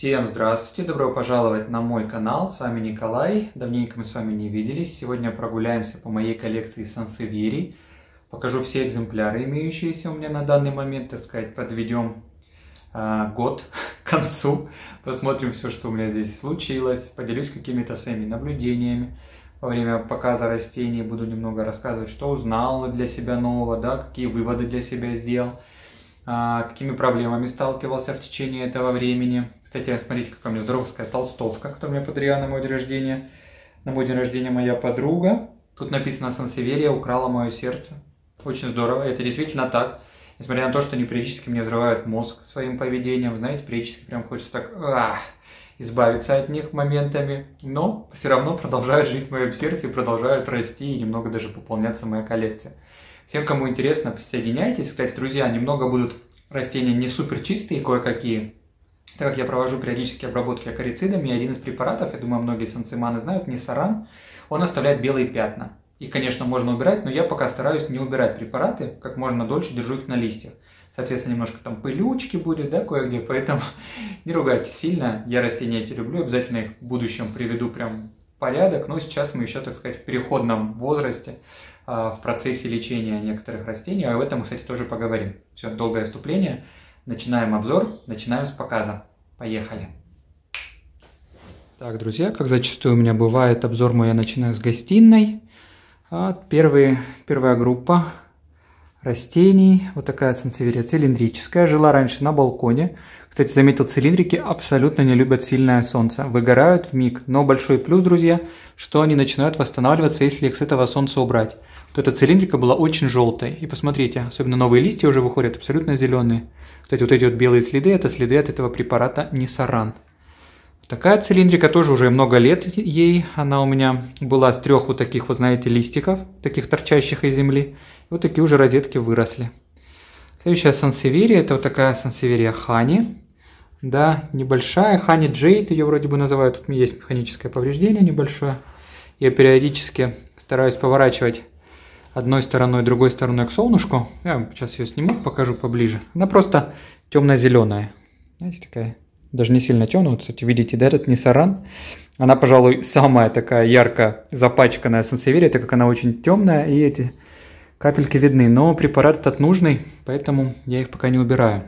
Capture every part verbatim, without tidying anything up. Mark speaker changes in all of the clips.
Speaker 1: Всем здравствуйте, добро пожаловать на мой канал, с вами Николай, давненько мы с вами не виделись, сегодня прогуляемся по моей коллекции сансевьерий, покажу все экземпляры, имеющиеся у меня на данный момент, так сказать, подведем э, год к концу, посмотрим все, что у меня здесь случилось, поделюсь какими-то своими наблюдениями во время показа растений, буду немного рассказывать, что узнал для себя нового, да, какие выводы для себя сделал. Какими проблемами сталкивался в течение этого времени. Кстати, смотрите, какая у меня здоровская толстовка, которую мне подарила на мой день рождения. На мой день рождения моя подруга. Тут написано «Сансевьерия украла мое сердце». Очень здорово, это действительно так. Несмотря на то, что они периодически мне взрывают мозг своим поведением, знаете, периодически прям хочется так ах, избавиться от них моментами. Но все равно продолжают жить в моем сердце и продолжают расти, и немного даже пополняться моя коллекция. Всем, кому интересно, присоединяйтесь. Кстати, друзья, немного будут растения не супер чистые, кое-какие. Так как я провожу периодические обработки акарицидами, один из препаратов, я думаю, многие сансеманы знают, Нисаран, он оставляет белые пятна. Их, конечно, можно убирать, но я пока стараюсь не убирать препараты, как можно дольше держу их на листьях. Соответственно, немножко там пылючки будет, да, кое-где, поэтому не ругайтесь сильно. Я растения эти люблю, обязательно их в будущем приведу прям в порядок, но сейчас мы еще, так сказать, в переходном возрасте, в процессе лечения некоторых растений, а об этом мы, кстати, тоже поговорим. Все, долгое вступление. Начинаем обзор, начинаем с показа. Поехали! Так, друзья, как зачастую у меня бывает, обзор мой я начинаю с гостиной. Первые, первая группа растений, вот такая сансевьерия цилиндрическая, жила раньше на балконе. Кстати, заметил, цилиндрики абсолютно не любят сильное солнце, выгорают вмиг. Но большой плюс, друзья, что они начинают восстанавливаться, если их с этого солнца убрать. Вот эта цилиндрика была очень желтой. И посмотрите, особенно новые листья уже выходят абсолютно зеленые. Кстати, вот эти вот белые следы, это следы от этого препарата Нисаран. Такая цилиндрика тоже уже много лет ей. Она у меня была с трех вот таких вот, знаете, листиков, таких торчащих из земли. И вот такие уже розетки выросли. Следующая сансевьерия, это вот такая сансевьерия Хани. Да, небольшая, Хани Джейд, ее вроде бы называют. Тут у меня есть механическое повреждение небольшое. Я периодически стараюсь поворачивать одной стороной, другой стороной к солнышку. Я сейчас ее сниму, покажу поближе. Она просто темно-зеленая. Знаете, такая, даже не сильно темная. Вот, кстати, видите, да, этот Нисаран. Она, пожалуй, самая такая ярко запачканная сансевьерия, так как она очень темная, и эти капельки видны. Но препарат этот нужный, поэтому я их пока не убираю.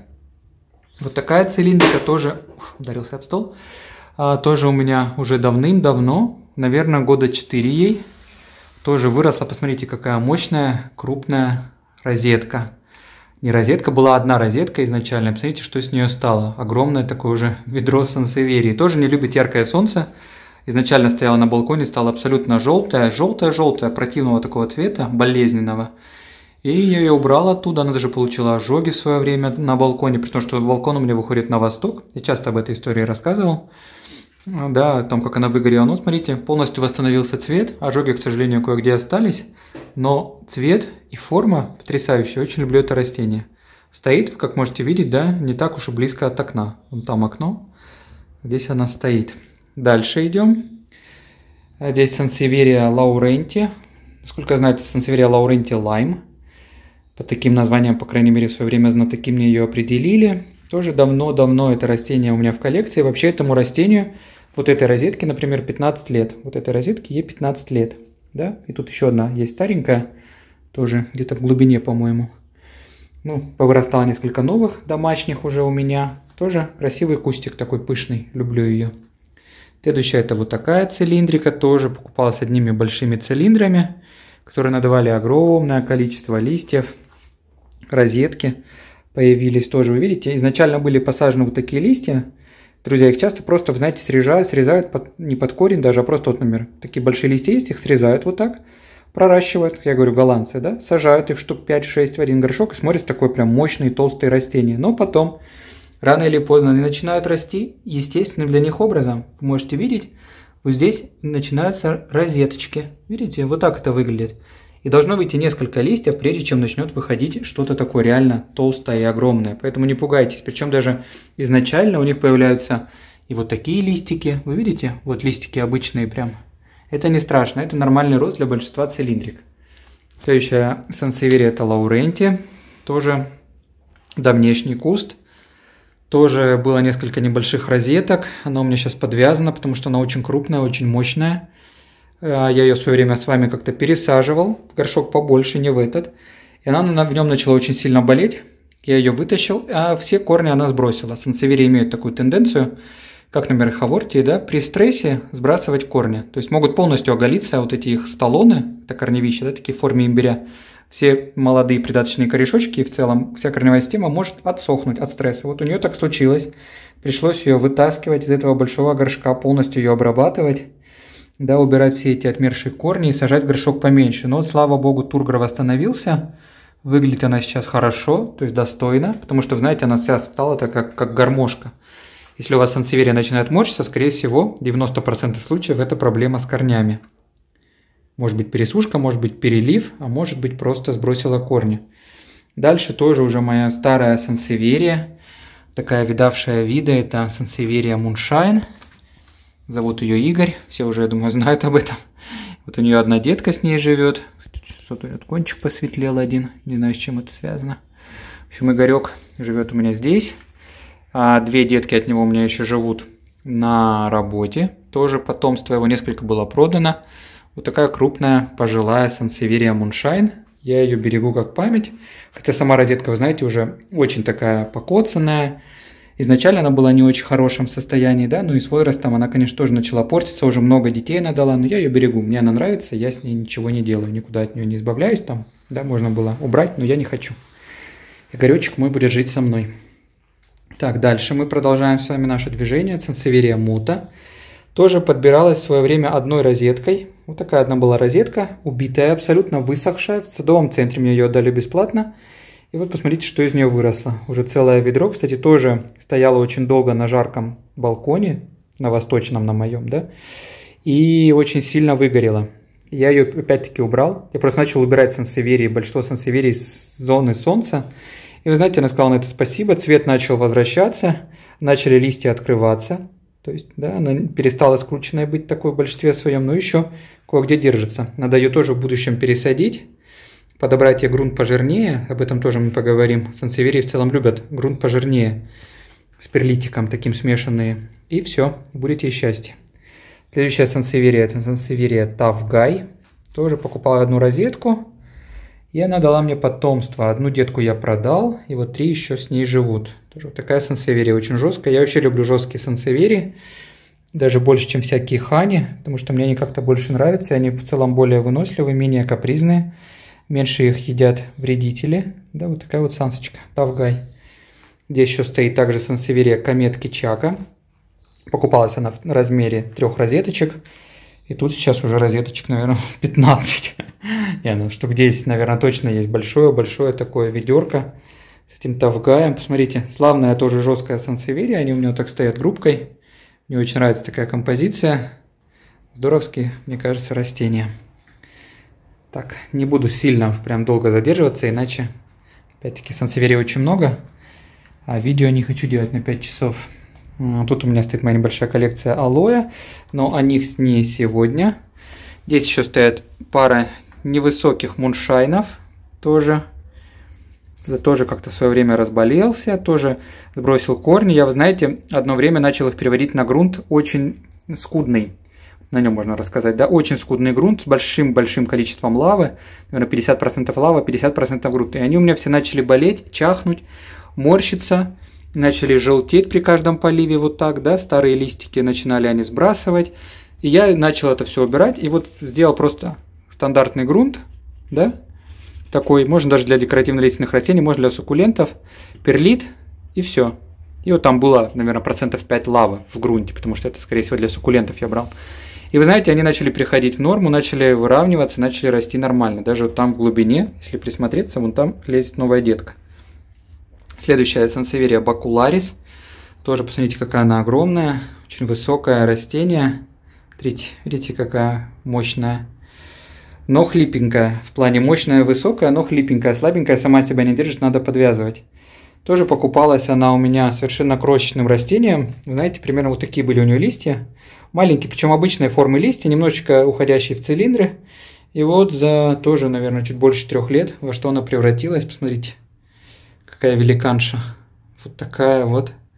Speaker 1: Вот такая цилиндрика тоже, ух, ударился об стол, а, тоже у меня уже давным-давно, наверное, года четыре ей. Тоже выросла, посмотрите, какая мощная, крупная розетка. Не розетка, была одна розетка изначально, посмотрите, что с нее стало. Огромное такое уже ведро сансевьерии. Тоже не любит яркое солнце. Изначально стояла на балконе, стала абсолютно желтая, желтая-желтая, противного такого цвета, болезненного. И я ее убрал оттуда, она даже получила ожоги в свое время на балконе, при том, что балкон у меня выходит на восток. Я часто об этой истории рассказывал. Да, о том, как она выгорела. Ну, смотрите, полностью восстановился цвет. Ожоги, к сожалению, кое-где остались. Но цвет и форма потрясающие. Очень люблю это растение. Стоит, как можете видеть, да, не так уж и близко от окна. Вон там окно. Здесь она стоит. Дальше идем. Здесь сансевьерия Лауренти. Насколько я знаю, это сансевьерия Лауренти Лайм. По таким названиям, по крайней мере, в свое время знатоки мне ее определили. Тоже давно-давно это растение у меня в коллекции. Вообще этому растению, вот этой розетке, например, пятнадцать лет. Вот этой розетке ей пятнадцать лет. Да? И тут еще одна есть старенькая. Тоже где-то в глубине, по-моему. Ну, повырастало несколько новых домашних уже у меня. Тоже красивый кустик такой пышный. Люблю ее. Следующая это вот такая цилиндрика. Тоже покупалась одними большими цилиндрами, которые надавали огромное количество листьев. Розетки появились тоже, вы видите, изначально были посажены вот такие листья. Друзья, их часто просто, знаете, срезают, срезают под, не под корень даже, а просто вот, например, такие большие листья есть, их срезают вот так, проращивают, как я говорю, голландцы, да, сажают их штук пять-шесть в один горшок, и смотрится такое прям мощные толстые растения. Но потом, рано или поздно, они начинают расти естественным для них образом. Вы можете видеть, вот здесь начинаются розеточки. Видите, вот так это выглядит. И должно выйти несколько листьев, прежде чем начнет выходить что-то такое реально толстое и огромное. Поэтому не пугайтесь. Причем даже изначально у них появляются и вот такие листики. Вы видите? Вот листики обычные прям. Это не страшно. Это нормальный рост для большинства цилиндрик. Следующая сансевьерия это Лауренти. Тоже давнешний куст. Тоже было несколько небольших розеток. Она у меня сейчас подвязана, потому что она очень крупная, очень мощная. Я ее в свое время с вами как-то пересаживал в горшок побольше, не в этот. И она в нем начала очень сильно болеть. Я ее вытащил, а все корни она сбросила. Сансевири имеют такую тенденцию, как, например, хавортии, да, при стрессе сбрасывать корни. То есть могут полностью оголиться вот эти их столоны, это корневища, да, такие в форме имбиря. Все молодые придаточные корешочки и в целом вся корневая система может отсохнуть от стресса. Вот у нее так случилось. Пришлось ее вытаскивать из этого большого горшка, полностью ее обрабатывать, да, убирать все эти отмершие корни и сажать в горшок поменьше. Но вот, слава богу, тургор восстановился. Выглядит она сейчас хорошо, то есть достойно, потому что, знаете, она вся стала так, как, как гармошка. Если у вас сансеверия начинает морщиться, скорее всего, девяносто процентов случаев это проблема с корнями. Может быть пересушка, может быть перелив, а может быть просто сбросила корни. Дальше тоже уже моя старая сансеверия, такая видавшая виды, это сансеверия Moonshine. Зовут ее Игорь, все уже, я думаю, знают об этом. Вот у нее одна детка с ней живет. Что-то вот кончик посветлел один, не знаю, с чем это связано. В общем, Игорек живет у меня здесь. А две детки от него у меня еще живут на работе. Тоже потомство его несколько было продано. Вот такая крупная пожилая сансеверия Moonshine. Я ее берегу как память. Хотя сама розетка, вы знаете, уже очень такая покоцанная. Изначально она была не очень хорошем состоянии, да, ну и с возрастом она, конечно, тоже начала портиться. Уже много детей она дала, но я ее берегу. Мне она нравится, я с ней ничего не делаю, никуда от нее не избавляюсь. Там, да, можно было убрать, но я не хочу. Игоречек мой будет жить со мной. Так, дальше мы продолжаем с вами наше движение. Сансеверия Мута. Тоже подбиралась в свое время одной розеткой. Вот такая одна была розетка, убитая, абсолютно высохшая. В садовом центре мне ее отдали бесплатно. И вот посмотрите, что из нее выросло. Уже целое ведро. Кстати, тоже стояло очень долго на жарком балконе, на восточном, на моем, да. И очень сильно выгорело. Я ее опять-таки убрал. Я просто начал убирать сансеверии, большинство сансеверий с зоны солнца. И вы знаете, она сказала на это спасибо, цвет начал возвращаться, начали листья открываться. То есть, да, она перестала скрученной быть такой в большинстве своем, но еще кое-где держится. Надо ее тоже в будущем пересадить, подобрать ей грунт пожирнее, об этом тоже мы поговорим. Сансеверии в целом любят грунт пожирнее, с перлитиком таким смешанные. И все, будете и счастье. Следующая сансеверия, это сансеверия Tough Guy. Тоже покупал одну розетку. И она дала мне потомство. Одну детку я продал, и вот три еще с ней живут. Тоже вот такая сансеверия, очень жесткая. Я вообще люблю жесткие сансеверии, даже больше, чем всякие хани, потому что мне они как-то больше нравятся. Они в целом более выносливые, менее капризные. Меньше их едят вредители. Да, вот такая вот сансочка, Tough Guy. Здесь еще стоит также сансеверия Кометки Чака. Покупалась она в размере трех розеточек. И тут сейчас уже розеточек, наверное, пятнадцать. Не, ну штук десять, наверное, точно есть. Большое-большое такое ведерко с этим тавгаем. Посмотрите, славная тоже жесткая сансеверия. Они у меня вот так стоят группкой. Мне очень нравится такая композиция. Здоровские, мне кажется, растения. Так, не буду сильно уж прям долго задерживаться, иначе, опять-таки, сансеверии очень много. А видео не хочу делать на пять часов. Тут у меня стоит моя небольшая коллекция алоэ, но о них не сегодня. Здесь еще стоят пара невысоких муншайнов, тоже. Тоже как-то в свое время разболелся, тоже сбросил корни. Я, вы знаете, одно время начал их переводить на грунт очень скудный. На нем можно рассказать, да, очень скудный грунт с большим-большим количеством лавы. Наверное, пятьдесят процентов лава, пятьдесят процентов грунт. И они у меня все начали болеть, чахнуть, морщиться. Начали желтеть при каждом поливе вот так, да, старые листики начинали они сбрасывать. И я начал это все убирать, и вот сделал просто стандартный грунт, да, такой, можно даже для декоративно-лиственных растений, можно для суккулентов, перлит, и все. И вот там было, наверное, процентов пять лавы в грунте, потому что это, скорее всего, для суккулентов я брал. И вы знаете, они начали приходить в норму, начали выравниваться, начали расти нормально. Даже вот там в глубине, если присмотреться, вон там лезет новая детка. Следующая сансеверия бакуларис. Тоже посмотрите, какая она огромная. Очень высокое растение. Смотрите, видите, какая мощная. Но хлипенькая. В плане мощная, высокая, но хлипенькая. Слабенькая, сама себя не держит, надо подвязывать. Тоже покупалась она у меня совершенно крошечным растением. Вы знаете, примерно вот такие были у нее листья. Маленькие, причем обычной формы листья, немножечко уходящие в цилиндры. И вот за тоже, наверное, чуть больше трех лет, во что она превратилась. Посмотрите. Какая великанша. Вот такая вот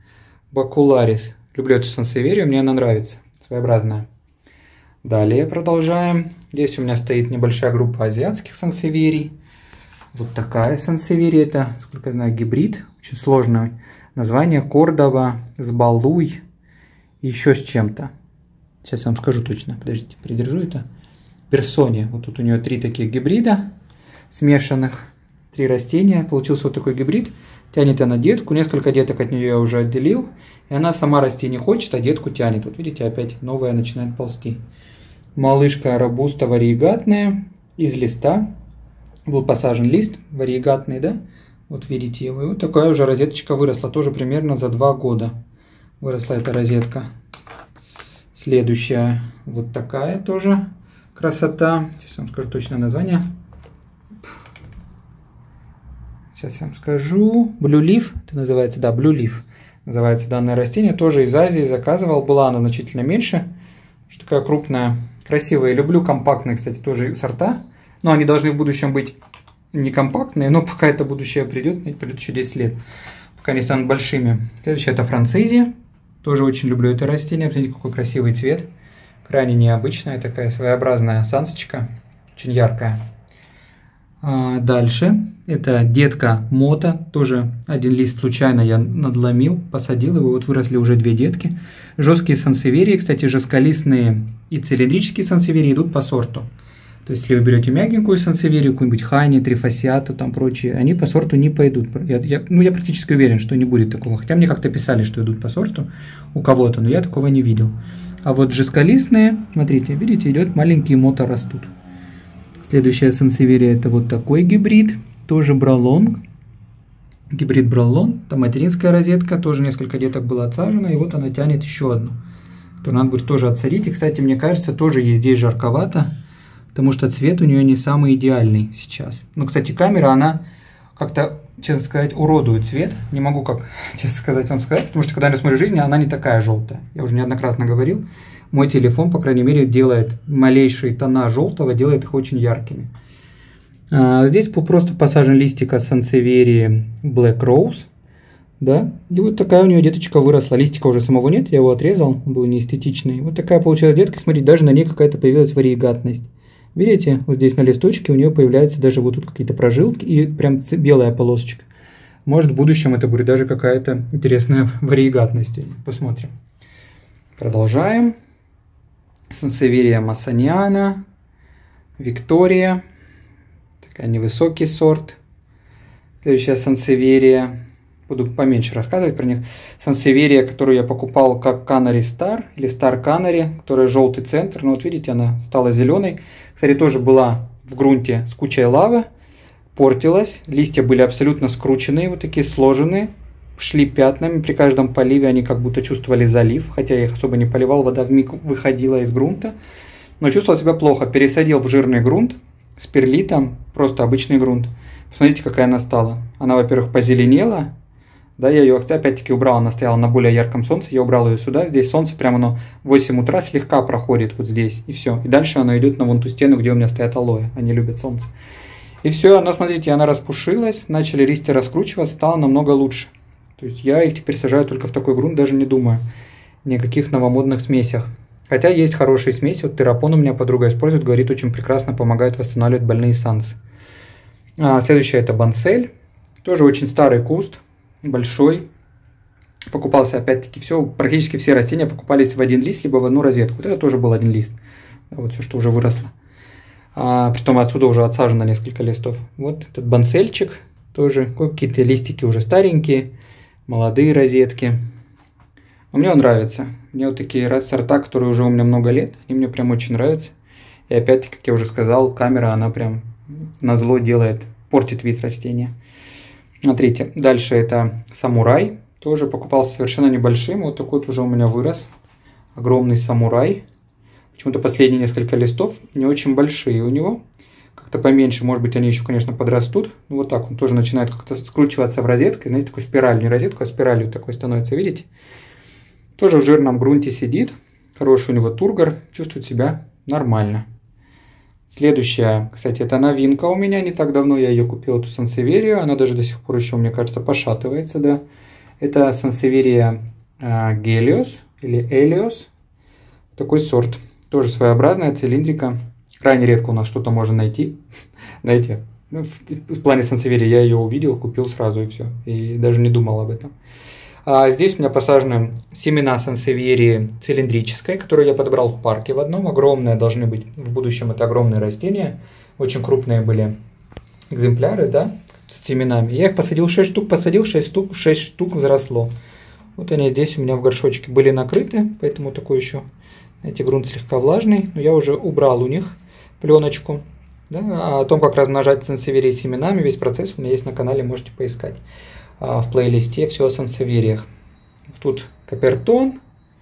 Speaker 1: Бакуларис. Люблю эту сансеверию, мне она нравится. Своеобразная. Далее продолжаем. Здесь у меня стоит небольшая группа азиатских сансеверий. Вот такая сансеверия. Это, сколько я знаю, гибрид. Очень сложное название. Кордова с Балуй. Еще с чем-то. Сейчас я вам скажу точно. Подождите, придержу это. Персония. Вот тут у нее три таких гибрида смешанных. Три растения. Получился вот такой гибрид. Тянет она детку. Несколько деток от нее я уже отделил. И она сама расти не хочет, а детку тянет. Вот видите, опять новая начинает ползти. Малышка робуста вариегатная. Из листа. Был посажен лист вариегатный, да? Вот видите его. И вот такая уже розеточка выросла. Тоже примерно за два года выросла эта розетка. Следующая. Вот такая тоже красота. Сейчас я вам скажу точное название. Сейчас я вам скажу. Blue Leaf. Это называется, да, Blue Leaf. Называется данное растение. Тоже из Азии заказывал. Была она значительно меньше. Что такая крупная, красивая. Люблю компактные, кстати, тоже сорта. Но они должны в будущем быть не компактные. Но пока это будущее придет, придет еще десять лет. Пока они станут большими. Следующая это францизия. Тоже очень люблю это растение. Посмотрите, какой красивый цвет. Крайне необычная. Такая своеобразная сансочка. Очень яркая. А дальше. Это детка мота. Тоже один лист случайно я надломил. Посадил его. Вот выросли уже две детки. Жесткие сансеверии. Кстати, жестколистные и цилиндрические сансеверии идут по сорту. То есть, если вы берете мягенькую сансеверию, какую-нибудь хайни, трифасиату, там прочие, они по сорту не пойдут. Я, я, ну, я практически уверен, что не будет такого. Хотя мне как-то писали, что идут по сорту у кого-то, но я такого не видел. А вот жестколистные, смотрите, видите, идет маленькие мото растут. Следующая сансеверия это вот такой гибрид, тоже бралонг. Гибрид бралон, там материнская розетка, тоже несколько деток было отсажено, и вот она тянет еще одну. То надо будет тоже отсадить. И, кстати, мне кажется, тоже ей здесь жарковато. Потому что цвет у нее не самый идеальный сейчас. Ну, кстати, камера, она как-то, честно сказать, уродует цвет. Не могу, как, честно сказать, вам сказать. Потому что, когда я смотрю жизнь, она не такая желтая. Я уже неоднократно говорил. Мой телефон, по крайней мере, делает малейшие тона желтого, делает их очень яркими. А здесь просто посажен листик от сансеверии Black Rose. Да? И вот такая у нее деточка выросла. Листика уже самого нет, я его отрезал. Он был неэстетичный. Вот такая получилась детка. Смотрите, даже на ней какая-то появилась вариегатность. Видите, вот здесь на листочке у нее появляются даже вот тут какие-то прожилки и прям белая полосочка. Может, в будущем это будет даже какая-то интересная вариегатность. Посмотрим. Продолжаем. Сансеверия Массаниана. Виктория. Такая невысокий сорт. Следующая сансеверия. Буду поменьше рассказывать про них. Сансеверия, которую я покупал как Canary Star или Star Canary, которая желтый центр. Ну вот видите, она стала зеленой. Кстати, тоже была в грунте с кучей лавы. Портилась. Листья были абсолютно скрученные, вот такие сложенные. Шли пятнами. При каждом поливе они как будто чувствовали залив. Хотя я их особо не поливал. Вода вмиг выходила из грунта. Но чувствовал себя плохо. Пересадил в жирный грунт с перлитом. Просто обычный грунт. Посмотрите, какая она стала. Она, во-первых, позеленела. Да, я ее опять-таки убрал, она стояла на более ярком солнце, я убрал ее сюда, здесь солнце прямо оно в восемь утра слегка проходит вот здесь, и все. И дальше она идет на вон ту стену, где у меня стоят алоэ, они любят солнце. И все, она, смотрите, она распушилась, начали листья раскручиваться, стало намного лучше. То есть я их теперь сажаю только в такой грунт, даже не думаю ни о каких новомодных смесях. Хотя есть хорошие смеси, вот террапон у меня подруга использует, говорит, очень прекрасно помогает восстанавливать больные сансы. А, следующая это бансель, тоже очень старый куст. Большой. Покупался опять-таки все, практически все растения покупались в один лист, либо в одну розетку. Вот это тоже был один лист. Вот все, что уже выросло. А, притом отсюда уже отсажено несколько листов. Вот этот бансельчик тоже. Какие-то листики уже старенькие, молодые розетки. Но мне он нравится. Мне вот такие сорта, которые уже у меня много лет, они мне прям очень нравятся. И опять-таки, как я уже сказал, камера, она прям назло делает, портит вид растения. Смотрите, дальше это самурай. Тоже покупался совершенно небольшим. Вот такой вот уже у меня вырос. Огромный самурай. Почему-то последние несколько листов не очень большие у него. Как-то поменьше. Может быть, они еще, конечно, подрастут. Ну, вот так он тоже начинает как-то скручиваться в розетку. Знаете, такую спираль. Не розетку, а спиралью такой становится. Видите? Тоже в жирном грунте сидит. Хороший у него тургор. Чувствует себя нормально. Следующая, кстати, это новинка у меня, не так давно я ее купил, эту сансеверию, она даже до сих пор еще, мне кажется, пошатывается, да. Это сансеверия Гелиос или Элиос. Такой сорт. Тоже своеобразная цилиндрика. Крайне редко у нас что-то можно найти. Знаете, ну, в, в плане сансеверии я ее увидел, купил сразу и все. И даже не думал об этом. А здесь у меня посажены семена сансеверии цилиндрической, которую я подобрал в парке в одном. Огромные должны быть в будущем. Это огромные растения. Очень крупные были экземпляры, да, с семенами. Я их посадил шесть штук, посадил шесть штук, шесть штук взросло. Вот они здесь у меня в горшочке были накрыты, поэтому такой еще, знаете, грунт слегка влажный. Но я уже убрал у них пленочку. Да, а о том, как размножать сансеверии семенами, весь процесс у меня есть на канале, можете поискать. В плейлисте все о сансевериях. Тут капертон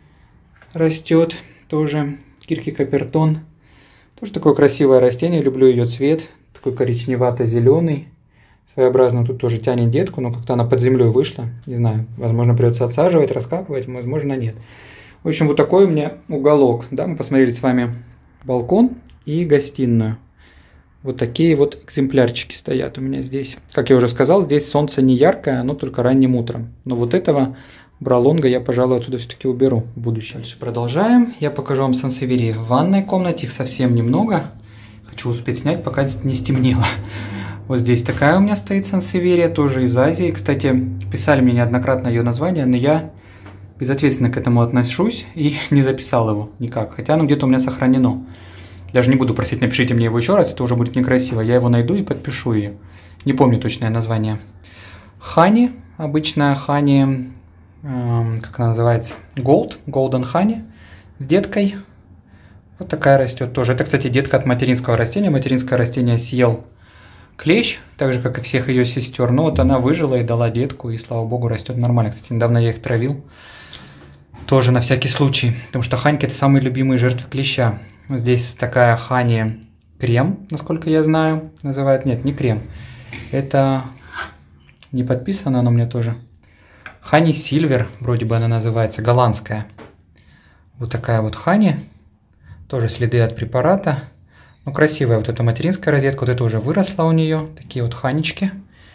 Speaker 1: растет, тоже кирки-капертон. Тоже такое красивое растение, люблю ее цвет, такой коричневато-зеленый. Своеобразно тут тоже тянет детку, но как-то она под землей вышла. Не знаю, возможно придется отсаживать, раскапывать, возможно нет. В общем, вот такой у меня уголок. Да, мы посмотрели с вами балкон и гостиную. Вот такие вот экземплярчики стоят у меня здесь. Как я уже сказал, здесь солнце не яркое, оно только ранним утром. Но вот этого бролонга я, пожалуй, отсюда все-таки уберу в будущем. Дальше продолжаем. Я покажу вам сансеверии в ванной комнате. Их совсем немного. Хочу успеть снять, пока не стемнело. Вот здесь такая у меня стоит сансеверия, тоже из Азии. Кстати, писали мне неоднократно ее название, но я безответственно к этому отношусь и не записал его никак. Хотя оно где-то у меня сохранено. Даже не буду просить, напишите мне его еще раз, это уже будет некрасиво. Я его найду и подпишу ее. Не помню точное название. Хани, обычная хани, э, как она называется, Gold, Golden Honey, с деткой. Вот такая растет тоже. Это, кстати, детка от материнского растения. Материнское растение съел клещ, так же, как и всех ее сестер. Но вот она выжила и дала детку, и, слава богу, растет нормально. Кстати, недавно я их травил. Тоже на всякий случай, потому что ханьки – это самые любимые жертвы клеща. Здесь такая хани крем, насколько я знаю, называют. Нет, не крем. Это не подписано, но мне тоже. Хани Сильвер, вроде бы она называется, голландская. Вот такая вот хани. Тоже следы от препарата. Ну, красивая вот эта материнская розетка. Вот это уже выросла у нее. Такие вот ханечки.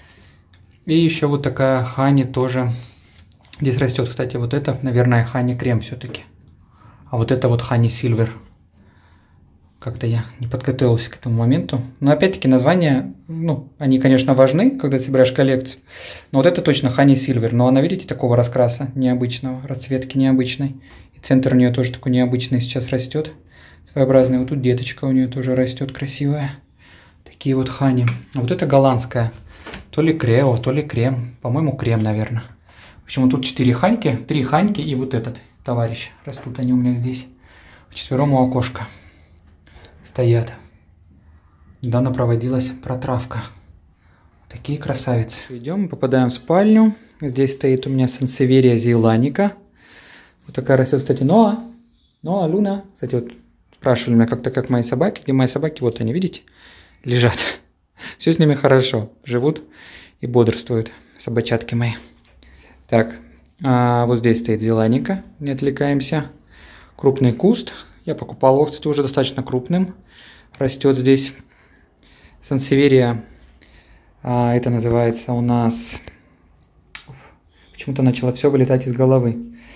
Speaker 1: И еще вот такая хани тоже. Здесь растет, кстати, вот это, наверное, хани крем все-таки. А вот это вот хани Сильвер. Как-то я не подготовился к этому моменту. Но опять-таки названия, ну, они, конечно, важны, когда собираешь коллекцию. Но вот это точно Honey Silver. Но она, видите, такого раскраса необычного, расцветки необычной. И центр у нее тоже такой необычный сейчас растет. Своеобразный. Вот тут деточка у нее тоже растет красивая. Такие вот хани. А вот это голландская. То ли крео, то ли крем. По-моему, крем, наверное. В общем, вот тут четыре ханьки, три ханьки и вот этот товарищ. Растут они у меня здесь. Вчетвером у окошка стоят. Недавно проводилась протравка. Такие красавицы. Идем, попадаем в спальню. Здесь стоит у меня сансеверия зейланика. Вот такая растет, кстати, Ноа. Ноа, Луна. Кстати, вот спрашивали меня, как-то как мои собаки. Где мои собаки? Вот они, видите? Лежат. Все с ними хорошо. Живут и бодрствуют. Собачатки мои. Так, а вот здесь стоит зейланика. Не отвлекаемся. Крупный куст. Я покупал его, кстати, уже достаточно крупным. Растет здесь сансеверия. А, это называется у нас... Почему-то начало все вылетать из головы.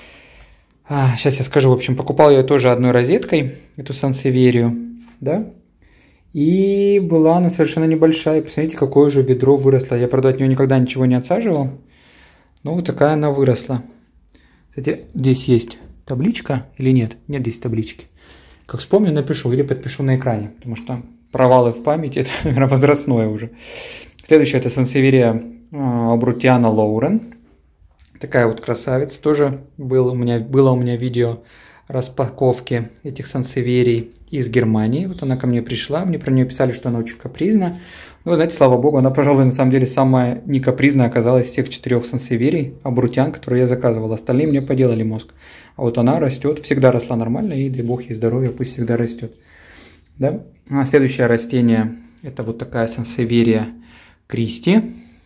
Speaker 1: А, сейчас я скажу. В общем, покупал я тоже одной розеткой, эту сансеверию. Да? И была она совершенно небольшая. Посмотрите, какое же ведро выросло. Я, правда, от нее никогда ничего не отсаживал. Но вот такая она выросла. Кстати, здесь есть табличка или нет? Нет здесь таблички. Как вспомню, напишу или подпишу на экране. Потому что провалы в памяти, это, наверное, возрастное уже. Следующая это сансеверия Абрутиана Лоурен. Такая вот красавица. Тоже было у меня, было у меня видео распаковки этих сансеверий из Германии. Вот она ко мне пришла. Мне про нее писали, что она очень капризна. Ну, знаете, слава богу, она, пожалуй, на самом деле самая не капризная оказалась из всех четырех сансеверий Абрутиан, которые я заказывал. Остальные мне поделали мозг. А вот она растет, всегда росла нормально, и дай бог ей здоровья, пусть всегда растет. Да? А следующее растение, это вот такая сансеверия Кристи,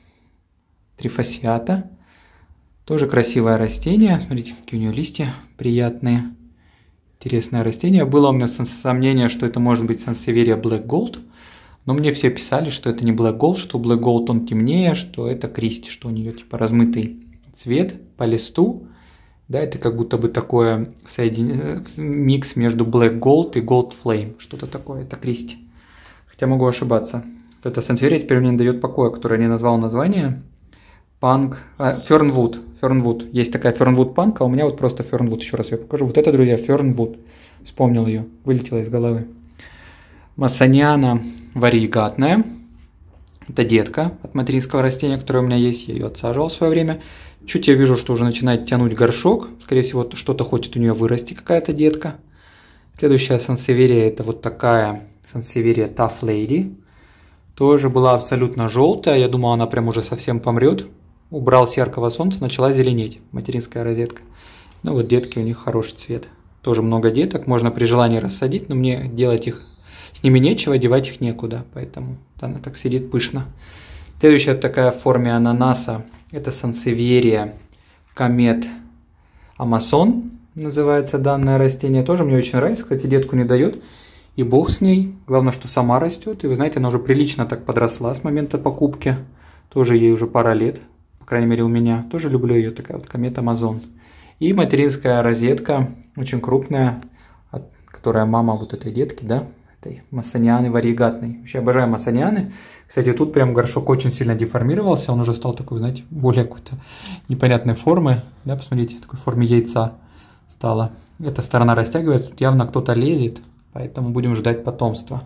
Speaker 1: трифасиата. Тоже красивое растение. Смотрите, какие у нее листья приятные. Интересное растение. Было у меня сомнение, что это может быть сансеверия Black Gold. Но мне все писали, что это не Black Gold, что Black Gold он темнее, что это Кристи, что у нее типа размытый цвет по листу. Да, это как будто бы такое соедин... микс между Black Gold и Gold Flame. Что-то такое, это Кристи. Хотя могу ошибаться. Вот эта сансеверия теперь мне не дает покоя, которое я не назвал название. Панк. А, Fernwood. Fernwood. Есть такая Fernwood панк, а у меня вот просто Fernwood. Еще раз я покажу. Вот это, друзья, Fernwood. Вспомнил ее. Вылетела из головы. Массаниана варигатная. Это детка от материнского растения, которое у меня есть. Я ее отсаживал в свое время. Чуть я вижу, что уже начинает тянуть горшок. Скорее всего, что-то хочет у нее вырасти, какая-то детка. Следующая сансеверия это вот такая сансеверия Tough Lady. Тоже была абсолютно желтая. Я думал, она прям уже совсем помрет. Убрал с яркого солнца, начала зеленеть. Материнская розетка. Ну вот детки, у них хороший цвет. Тоже много деток. Можно при желании рассадить, но мне делать их... С ними нечего, девать их некуда. Поэтому она так сидит пышно. Следующая такая в форме ананаса. Это сансеверия Комет Амазон. Называется данное растение. Тоже мне очень нравится. Кстати, детку не дает. И бог с ней. Главное, что сама растет. И вы знаете, она уже прилично так подросла с момента покупки. Тоже ей уже пара лет. По крайней мере, у меня. Тоже люблю ее. Такая вот Комет Амазон. И материнская розетка. Очень крупная. Которая мама вот этой детки, да? Этой массанианы варигатной. Вообще обожаю массанианы. Кстати, тут прям горшок очень сильно деформировался. Он уже стал такой, знаете, более какой-то непонятной формы. Да, посмотрите, такой в форме яйца стало. Эта сторона растягивается. Тут явно кто-то лезет. Поэтому будем ждать потомства.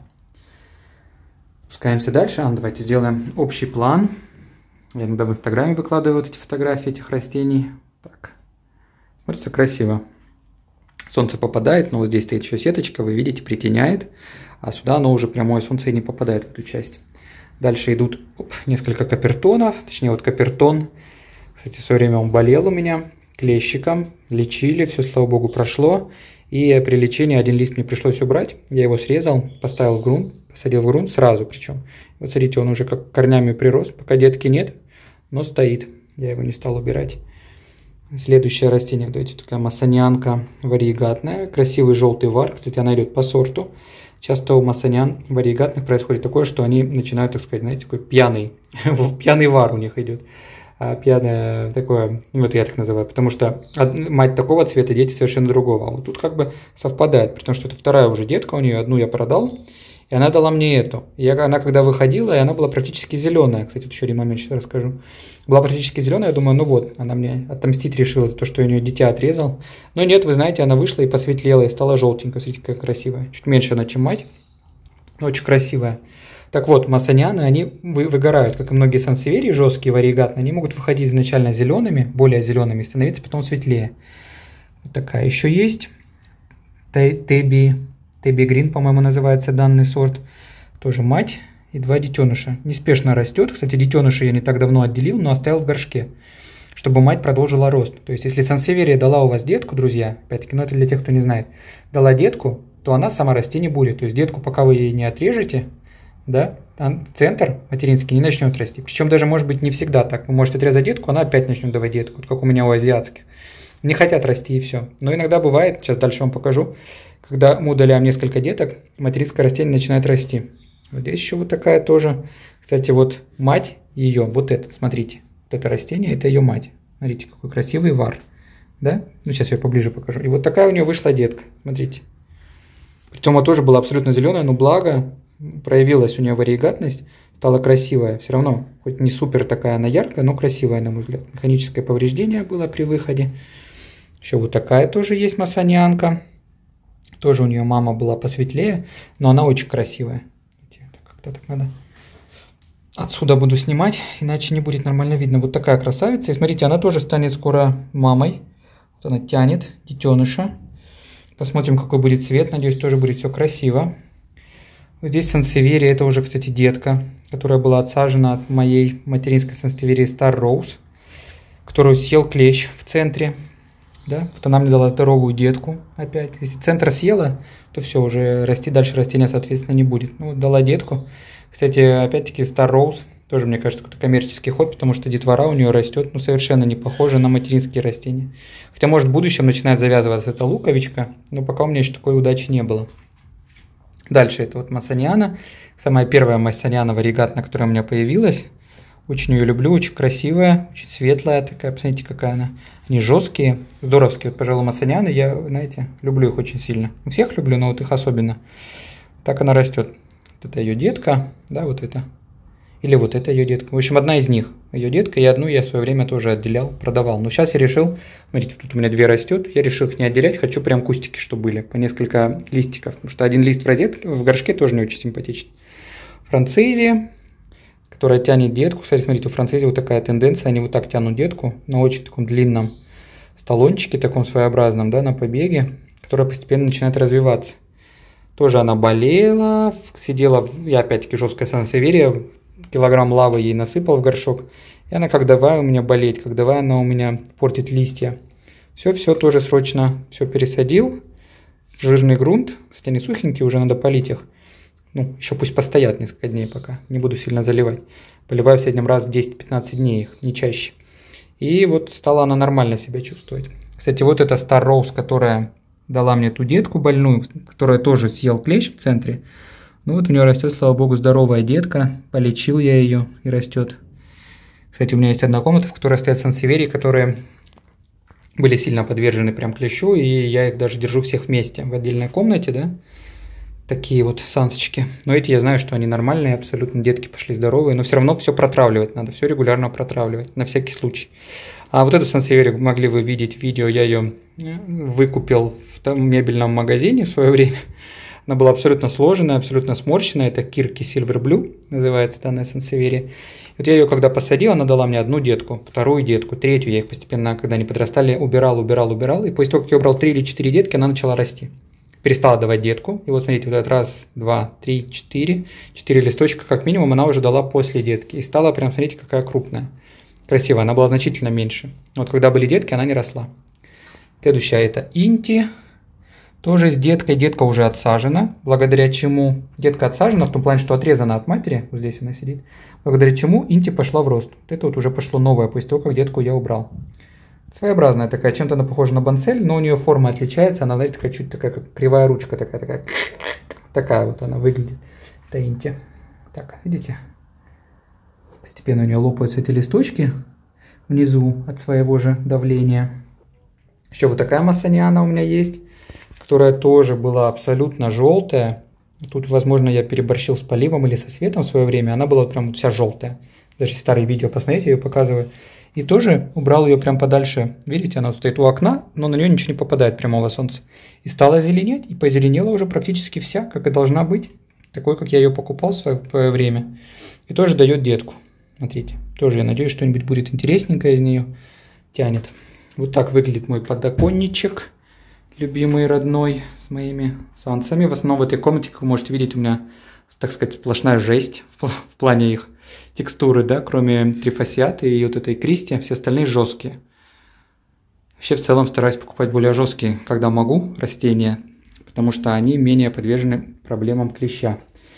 Speaker 1: Спускаемся дальше. А, давайте сделаем общий план. Я иногда в инстаграме выкладываю вот эти фотографии этих растений. Так. Смотрится красиво. Солнце попадает, но вот здесь стоит еще сеточка, вы видите, притеняет. А сюда оно уже прямое солнце и не попадает в эту часть. Дальше идут оп, несколько капертонов, точнее вот капертон. Кстати, в свое время он болел у меня клещиком, лечили, все, слава богу, прошло. И при лечении один лист мне пришлось убрать. Я его срезал, поставил в грунт, посадил в грунт сразу причем. Вот смотрите, он уже как корнями прирос, пока детки нет, но стоит. Я его не стал убирать. Следующее растение, давайте, такая массанианка варигатная. Красивый желтый вар, кстати, она идет по сорту. Часто у массаниан варигатных происходит такое, что они начинают, так сказать, знаете, такой пьяный, пьяный вар у них идет. А пьяное такое, вот я так называю, потому что мать такого цвета, дети совершенно другого. А вот тут как бы совпадает, потому что это вторая уже детка у нее, одну я продал, и она дала мне эту. Я, она когда выходила, и она была практически зеленая. Кстати, вот еще один момент сейчас расскажу. Была практически зеленая, я думаю, ну вот, она мне отомстить решила за то, что я у нее дитя отрезал. Но нет, вы знаете, она вышла и посветлела, и стала желтенькая. Смотрите, какая красивая. Чуть меньше она, чем мать, но очень красивая. Так вот, массанианы, они выгорают, как и многие сансеверии жесткие, варигатные. Они могут выходить изначально зелеными, более зелеными, и становиться потом светлее. Вот такая еще есть. Теби, Теби Грин, по-моему, называется данный сорт. Тоже мать и два детеныша. Неспешно растет. Кстати, детеныша я не так давно отделил, но оставил в горшке, чтобы мать продолжила рост. То есть, если сансеверия дала у вас детку, друзья, опять-таки, ну это для тех, кто не знает, дала детку, то она сама расти не будет. То есть, детку, пока вы ей не отрежете, да, центр материнский не начнет расти. Причем даже может быть не всегда так. Вы можете отрезать детку, она опять начнет давать детку, вот как у меня у азиатских. Не хотят расти и все. Но иногда бывает, сейчас дальше вам покажу, когда мы удаляем несколько деток, материнское растение начинает расти. Вот здесь еще вот такая тоже. Кстати, вот мать ее, вот это, смотрите, вот это растение, это ее мать. Смотрите, какой красивый вар. Да? Ну, сейчас я поближе покажу. И вот такая у нее вышла детка, смотрите. Причем она тоже была абсолютно зеленая, но благо проявилась у нее варигатность, стала красивая. Все равно, хоть не супер такая она яркая, но красивая, на мой взгляд. Механическое повреждение было при выходе. Еще вот такая тоже есть массанианка. Тоже у нее мама была посветлее, но она очень красивая. Как-то так надо. Отсюда буду снимать, иначе не будет нормально видно. Вот такая красавица. И смотрите, она тоже станет скоро мамой. Вот она тянет детеныша. Посмотрим, какой будет цвет. Надеюсь, тоже будет все красиво. Вот здесь сансеверия. Это уже, кстати, детка, которая была отсажена от моей материнской сансеверии Star Rose, которую съел клещ в центре. Да? Вот она мне дала здоровую детку опять. Если центр съела, то все, уже расти дальше растения, соответственно, не будет. Ну, вот дала детку. Кстати, опять-таки, Star Rose, тоже, мне кажется, какой-то коммерческий ход, потому что детвора у нее растет, ну, совершенно не похоже на материнские растения. Хотя, может, в будущем начинает завязываться эта луковичка, но пока у меня еще такой удачи не было. Дальше это вот массаниана. Самая первая массаниана варигатная, которая у меня появилась. Очень ее люблю, очень красивая, очень светлая такая. Посмотрите, какая она. Они жесткие, здоровские. Вот, пожалуй, масоняны. Я, знаете, люблю их очень сильно. Всех люблю, но вот их особенно. Так она растет. Вот это ее детка, да, вот это. Или вот это ее детка. В общем, одна из них. Ее детка, и одну я в свое время тоже отделял, продавал. Но сейчас я решил, смотрите, тут у меня две растет, я решил их не отделять, хочу прям кустики, чтобы были, по несколько листиков. Потому что один лист в розетке, в горшке тоже не очень симпатичный. Францизия, которая тянет детку. Кстати, смотрите, у францизии вот такая тенденция, они вот так тянут детку на очень таком длинном столончике, таком своеобразном, да, на побеге, которая постепенно начинает развиваться. Тоже она болела, сидела, я опять-таки жесткая сансеверия, килограмм лавы ей насыпал в горшок, и она как давай у меня болеть, как давай она у меня портит листья. Все-все тоже срочно все пересадил, жирный грунт, кстати, они сухенькие, уже надо полить их. Ну, еще пусть постоят несколько дней пока, не буду сильно заливать. Поливаю в среднем раз в десять-пятнадцать дней их, не чаще. И вот стала она нормально себя чувствовать. Кстати, вот эта Star Rose, которая дала мне ту детку больную, которая тоже съел клещ в центре. Ну вот у нее растет, слава богу, здоровая детка. Полечил я ее и растет. Кстати, у меня есть одна комната, в которой стоят сансеверии, которые были сильно подвержены прям клещу. И я их даже держу всех вместе в отдельной комнате, да. Такие вот сансочки. Но эти я знаю, что они нормальные, абсолютно детки пошли здоровые. Но все равно все протравливать надо, все регулярно протравливать, на всякий случай. А вот эту сансеверию могли вы видеть в видео, я ее выкупил в том мебельном магазине в свое время. Она была абсолютно сложенная, абсолютно сморщенная. Это Kirky Silver Blue, называется данная сансеверия. Вот я ее когда посадил, она дала мне одну детку, вторую детку, третью. Я их постепенно, когда они подрастали, убирал, убирал, убирал. И после того, как я убрал три или четыре детки, она начала расти. Перестала давать детку. И вот смотрите, вот этот раз, два, три, четыре. Четыре листочка как минимум она уже дала после детки. И стала прям, смотрите, какая крупная. Красивая, она была значительно меньше. Вот когда были детки, она не росла. Следующая это Инти. Тоже с деткой. Детка уже отсажена. Благодаря чему? Детка отсажена в том плане, что отрезана от матери. Вот здесь она сидит. Благодаря чему Инти пошла в рост. Вот это вот уже пошло новое, после того, как детку я убрал. Своеобразная такая. Чем-то она похожа на бансель, но у нее форма отличается. Она, знаете, такая чуть такая, как кривая ручка. Такая, такая. Такая вот она выглядит. Это Инти. Так, видите? Постепенно у нее лопаются эти листочки внизу от своего же давления. Еще вот такая масоняна у меня есть, которая тоже была абсолютно желтая. Тут, возможно, я переборщил с поливом или со светом в свое время. Она была прям вся желтая. Даже старые видео посмотрите, я ее показываю. И тоже убрал ее прям подальше. Видите, она стоит у окна, но на нее ничего не попадает прямого солнца. И стала зеленеть, и позеленела уже практически вся, как и должна быть. Такой, как я ее покупал в свое время. И тоже дает детку. Смотрите, тоже я надеюсь, что-нибудь будет интересненькое из нее тянет. Вот так выглядит мой подоконничек, любимый, родной, с моими сансами. В основном в этой комнате, как вы можете видеть, у меня, так сказать, сплошная жесть в, в плане их текстуры, да, кроме трифасиата и вот этой кристи, все остальные жесткие. Вообще в целом стараюсь покупать более жесткие, когда могу, растения, потому что они менее подвержены проблемам клеща.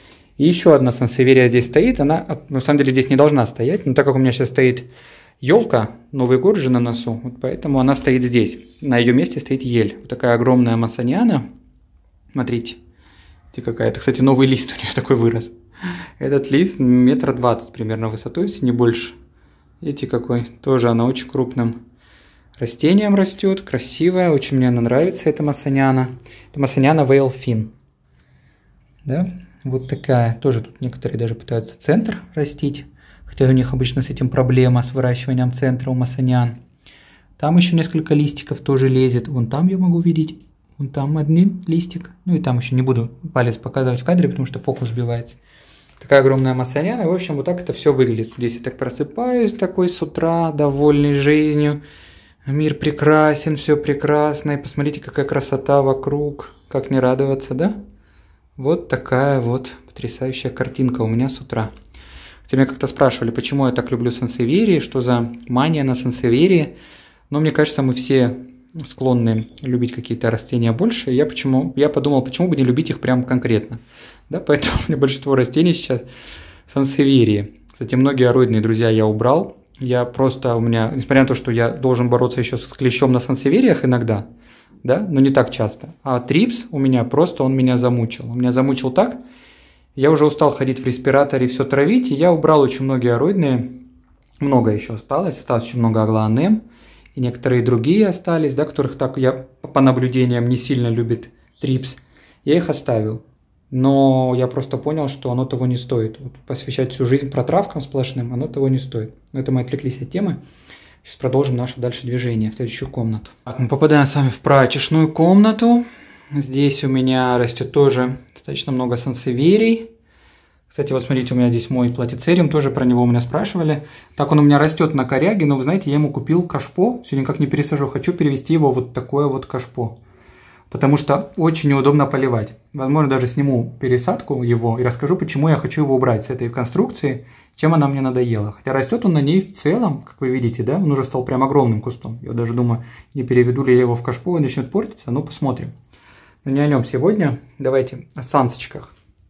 Speaker 1: И еще одна сансеверия здесь стоит, она на самом деле здесь не должна стоять, но так как у меня сейчас стоит елка, Новый год же на носу, вот поэтому она стоит здесь. На ее месте стоит ель. Вот такая огромная масоняна. Смотрите, видите какая. Это, кстати, новый лист у нее такой вырос. Этот лист метр двадцать примерно высотой, если не больше. Видите какой. Тоже она очень крупным растением растет, красивая. Очень мне она нравится, эта масоняна. Это масоняна Vale Fin. Да? Вот такая. Тоже тут некоторые даже пытаются центр растить. Хотя у них обычно с этим проблема, с выращиванием центра у масонян. Там еще несколько листиков тоже лезет. Вон там я могу видеть. Вон там один листик. Ну и там еще не буду палец показывать в кадре, потому что фокус сбивается. Такая огромная масоняна. В общем, вот так это все выглядит. Здесь я так просыпаюсь такой с утра, довольный жизнью. Мир прекрасен, все прекрасно. И посмотрите, какая красота вокруг. Как не радоваться, да? Вот такая вот потрясающая картинка у меня с утра. Хотя меня как-то спрашивали, почему я так люблю сансеверии, что за мания на сансеверии. Но мне кажется, мы все склонны любить какие-то растения больше. Я, почему, я подумал, почему бы не любить их прям конкретно. Да, поэтому у меня большинство растений сейчас сансеверии. Кстати, многие ароидные друзья я убрал. Я просто, у меня, несмотря на то, что я должен бороться еще с клещом на сансевериях иногда, да, но не так часто. А трипс у меня просто, он меня замучил. Он меня замучил так, я уже устал ходить в респираторе и все травить, и я убрал очень многие ароидные много еще осталось. Осталось очень много аглоанем. И некоторые другие остались, да, которых так я по наблюдениям не сильно любит трипс. Я их оставил. Но я просто понял, что оно того не стоит. Вот посвящать всю жизнь протравкам сплошным, оно того не стоит. Но это мы отвлеклись от темы. Сейчас продолжим наше дальше движение в следующую комнату. Так, мы попадаем с вами в прачечную комнату. Здесь у меня растет тоже достаточно много сансеверий. Кстати, вот смотрите, у меня здесь мой платицериум, тоже про него у меня спрашивали. Так он у меня растет на коряге, но вы знаете, я ему купил кашпо, все никак не пересажу. Хочу перевести его вот такое вот кашпо, потому что очень неудобно поливать. Возможно, даже сниму пересадку его и расскажу, почему я хочу его убрать с этой конструкции, чем она мне надоела. Хотя растет он на ней в целом, как вы видите, да, он уже стал прям огромным кустом. Я даже думаю, не переведу ли я его в кашпо и начнет портиться, но посмотрим. Но не о нем сегодня, давайте о сансочках.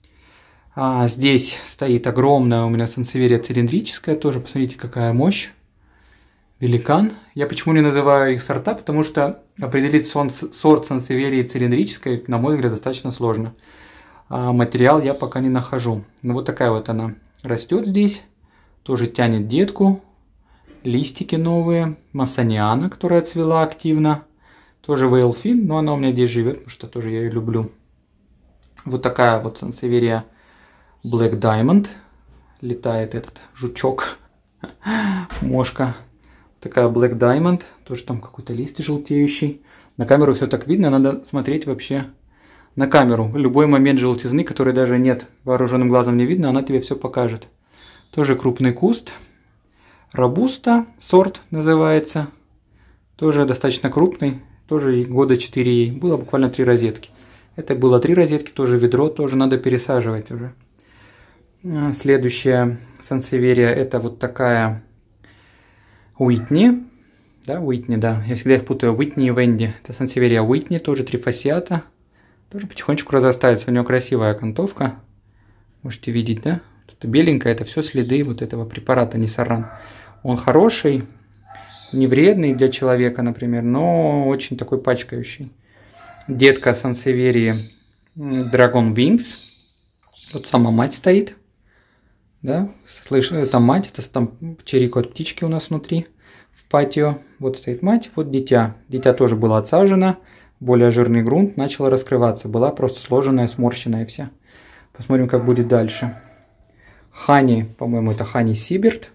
Speaker 1: А здесь стоит огромная у меня сансеверия цилиндрическая, тоже посмотрите, какая мощь. Великан. Я почему не называю их сорта, потому что определить сорт сансеверии цилиндрической, на мой взгляд, достаточно сложно. А материал я пока не нахожу. Но вот такая вот она растет здесь, тоже тянет детку. Листики новые. Массаниана, которая цвела активно. Тоже вейлфин, но она у меня здесь живет, потому что тоже я ее люблю. Вот такая вот сансеверия Black Diamond. Летает этот жучок, мошка. Такая Black Diamond. Тоже там какой-то лист желтеющий. На камеру все так видно, надо смотреть вообще на камеру. В любой момент желтизны, которой даже нет, вооруженным глазом не видно, она тебе все покажет. Тоже крупный куст. Робуста сорт называется. Тоже достаточно крупный. Тоже года четыре ей. Было буквально три розетки. Это было три розетки, тоже ведро, тоже надо пересаживать уже. Следующая сансеверия это вот такая Уитни. Да, Уитни, да. Я всегда их путаю. Уитни и Венди. Это сансеверия Уитни, тоже трифасиата. Тоже потихонечку разрастается. У нее красивая окантовка. Можете видеть, да? Тут беленькая, это все следы вот этого препарата Нисаран. Он хороший, не вредный для человека, например, но очень такой пачкающий. Детка сансеверии Dragon Wings. Вот сама мать стоит. Да, слышно, это мать, это там черик от птички у нас внутри, в патио. Вот стоит мать, вот дитя. Дитя тоже было отсажено, более жирный грунт, начала раскрываться. Была просто сложенная, сморщенная вся. Посмотрим, как будет дальше. Хани, по-моему, это Хани Сиберт.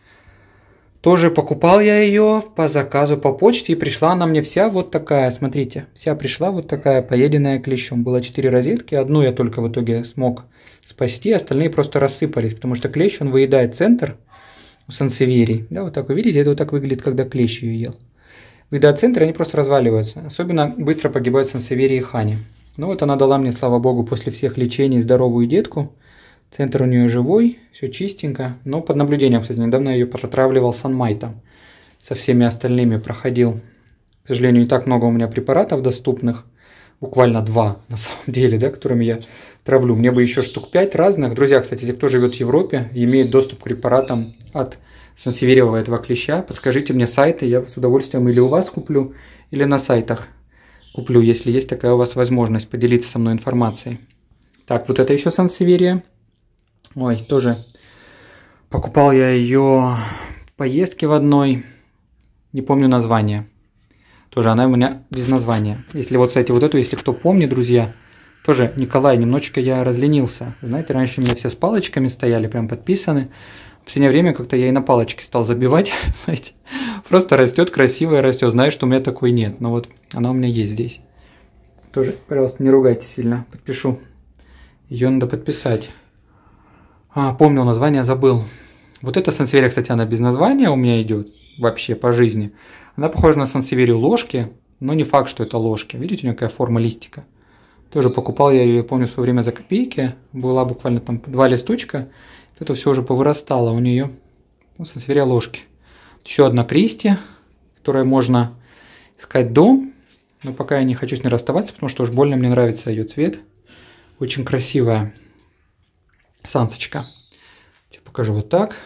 Speaker 1: Тоже покупал я ее по заказу по почте, и пришла она мне вся вот такая, смотрите, вся пришла вот такая, поеденная клещом. Было четыре розетки, одну я только в итоге смог спасти, остальные просто рассыпались, потому что клещ, он выедает центр у сансеверий. Да, вот так вы видите, это вот так выглядит, когда клещ ее ел. Выедает центр, они просто разваливаются. Особенно быстро погибают сансеверии Хани. Ну вот она дала мне, слава богу, после всех лечений здоровую детку. Центр у нее живой, все чистенько, но под наблюдением, кстати, недавно я ее протравливал санмайтом. Со всеми остальными проходил. К сожалению, не так много у меня препаратов доступных, буквально два на самом деле, да, которыми я травлю. Мне бы еще штук пять разных. Друзья, кстати, те, кто живет в Европе и имеет доступ к препаратам от сансевериевого этого клеща, подскажите мне сайты, я с удовольствием или у вас куплю, или на сайтах куплю, если есть такая у вас возможность поделиться со мной информацией. Так, вот это еще сансеверия. Ой, тоже покупал я ее в поездке в одной, не помню название. Тоже она у меня без названия. Если вот, кстати, вот эту, если кто помнит, друзья, тоже, Николай, немножечко я разленился. Знаете, раньше у меня все с палочками стояли, прям подписаны. В последнее время как-то я и на палочки стал забивать, знаете. Просто растет, красивая растет. Знаю, что у меня такой нет, но вот она у меня есть здесь. Тоже, пожалуйста, не ругайте сильно, подпишу. Ее надо подписать. А, помнил название, забыл. Вот эта сансеверия, кстати, она без названия у меня идет вообще по жизни. Она похожа на сансеверию ложки, но не факт, что это ложки. Видите, у нее какая форма листика. Тоже покупал я ее, помню, в свое время за копейки. Была буквально там два листочка. Это все уже повырастало у нее. Ну, сансеверия ложки. Еще одна Кристи, которой можно искать дом. Но пока я не хочу с ней расставаться, потому что уж больно мне нравится ее цвет. Очень красивая сансочка. Я покажу вот так.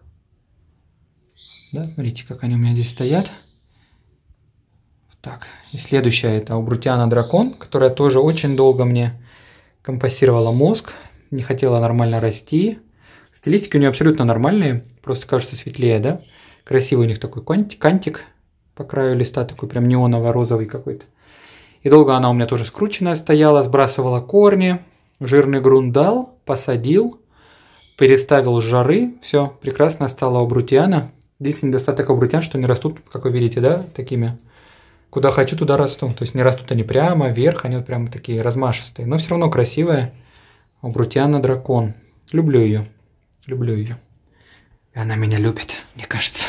Speaker 1: Да, смотрите, как они у меня здесь стоят. Вот так. И следующая это Убрутиана Дракон, которая тоже очень долго мне компассировала мозг. Не хотела нормально расти. Стилистики у нее абсолютно нормальные. Просто кажется светлее, да? Красивый у них такой кантик по краю листа, такой прям неоново-розовый какой-то. И долго она у меня тоже скрученная стояла, сбрасывала корни, жирный грунт дал, посадил, переставил с жары, все, прекрасно стало у брутиана. Единственный недостаток у брутиан, что они растут, как вы видите, да, такими, куда хочу, туда расту. То есть не растут они прямо вверх, они вот прямо такие размашистые, но все равно красивая. У брутиана дракон. Люблю ее, люблю ее. И она меня любит, мне кажется.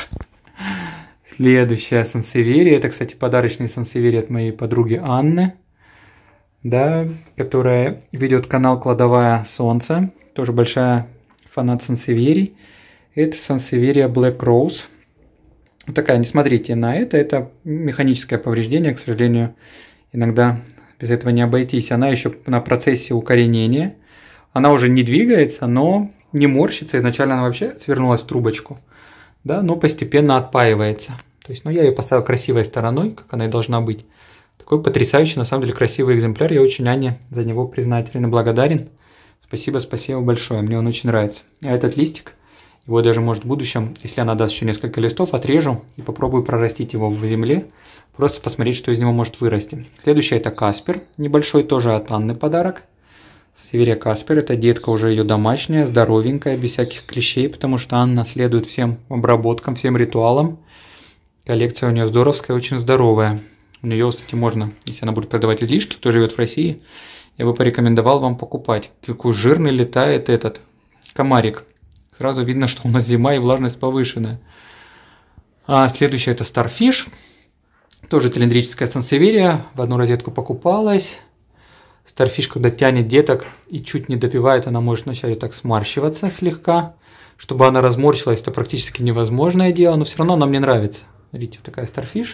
Speaker 1: Следующая сансеверия. Это, кстати, подарочный сансеверий от моей подруги Анны, да, которая ведет канал «Кладовая солнца». Тоже большая фанат сансеверий. Это сансеверия Black Rose. Вот такая, не смотрите на это. Это механическое повреждение, к сожалению. Иногда без этого не обойтись. Она еще на процессе укоренения. Она уже не двигается, но не морщится. Изначально она вообще свернулась в трубочку. Да, но постепенно отпаивается. То есть, ну, я ее поставил красивой стороной, как она и должна быть. Такой потрясающий, на самом деле, красивый экземпляр. Я очень Ане за него признателен и благодарен. Спасибо, спасибо большое. Мне он очень нравится. А этот листик, его даже, может, в будущем, если она даст еще несколько листов, отрежу и попробую прорастить его в земле. Просто посмотреть, что из него может вырасти. Следующий это Каспер. Небольшой тоже от Анны подарок. Северия Каспер. Это детка уже ее домашняя, здоровенькая, без всяких клещей, потому что Анна следует всем обработкам, всем ритуалам. Коллекция у нее здоровская, очень здоровая. У нее, кстати, можно, если она будет продавать излишки, кто живет в России, я бы порекомендовал вам покупать. Какой жирный летает этот комарик. Сразу видно, что у нас зима и влажность повышенная. А следующая это Starfish. Тоже цилиндрическая сансеверия. В одну розетку покупалась. Starfish, когда тянет деток и чуть не допивает, она может вначале так сморщиваться слегка. Чтобы она разморщилась, это практически невозможное дело, но все равно она мне нравится. Смотрите, вот такая Starfish.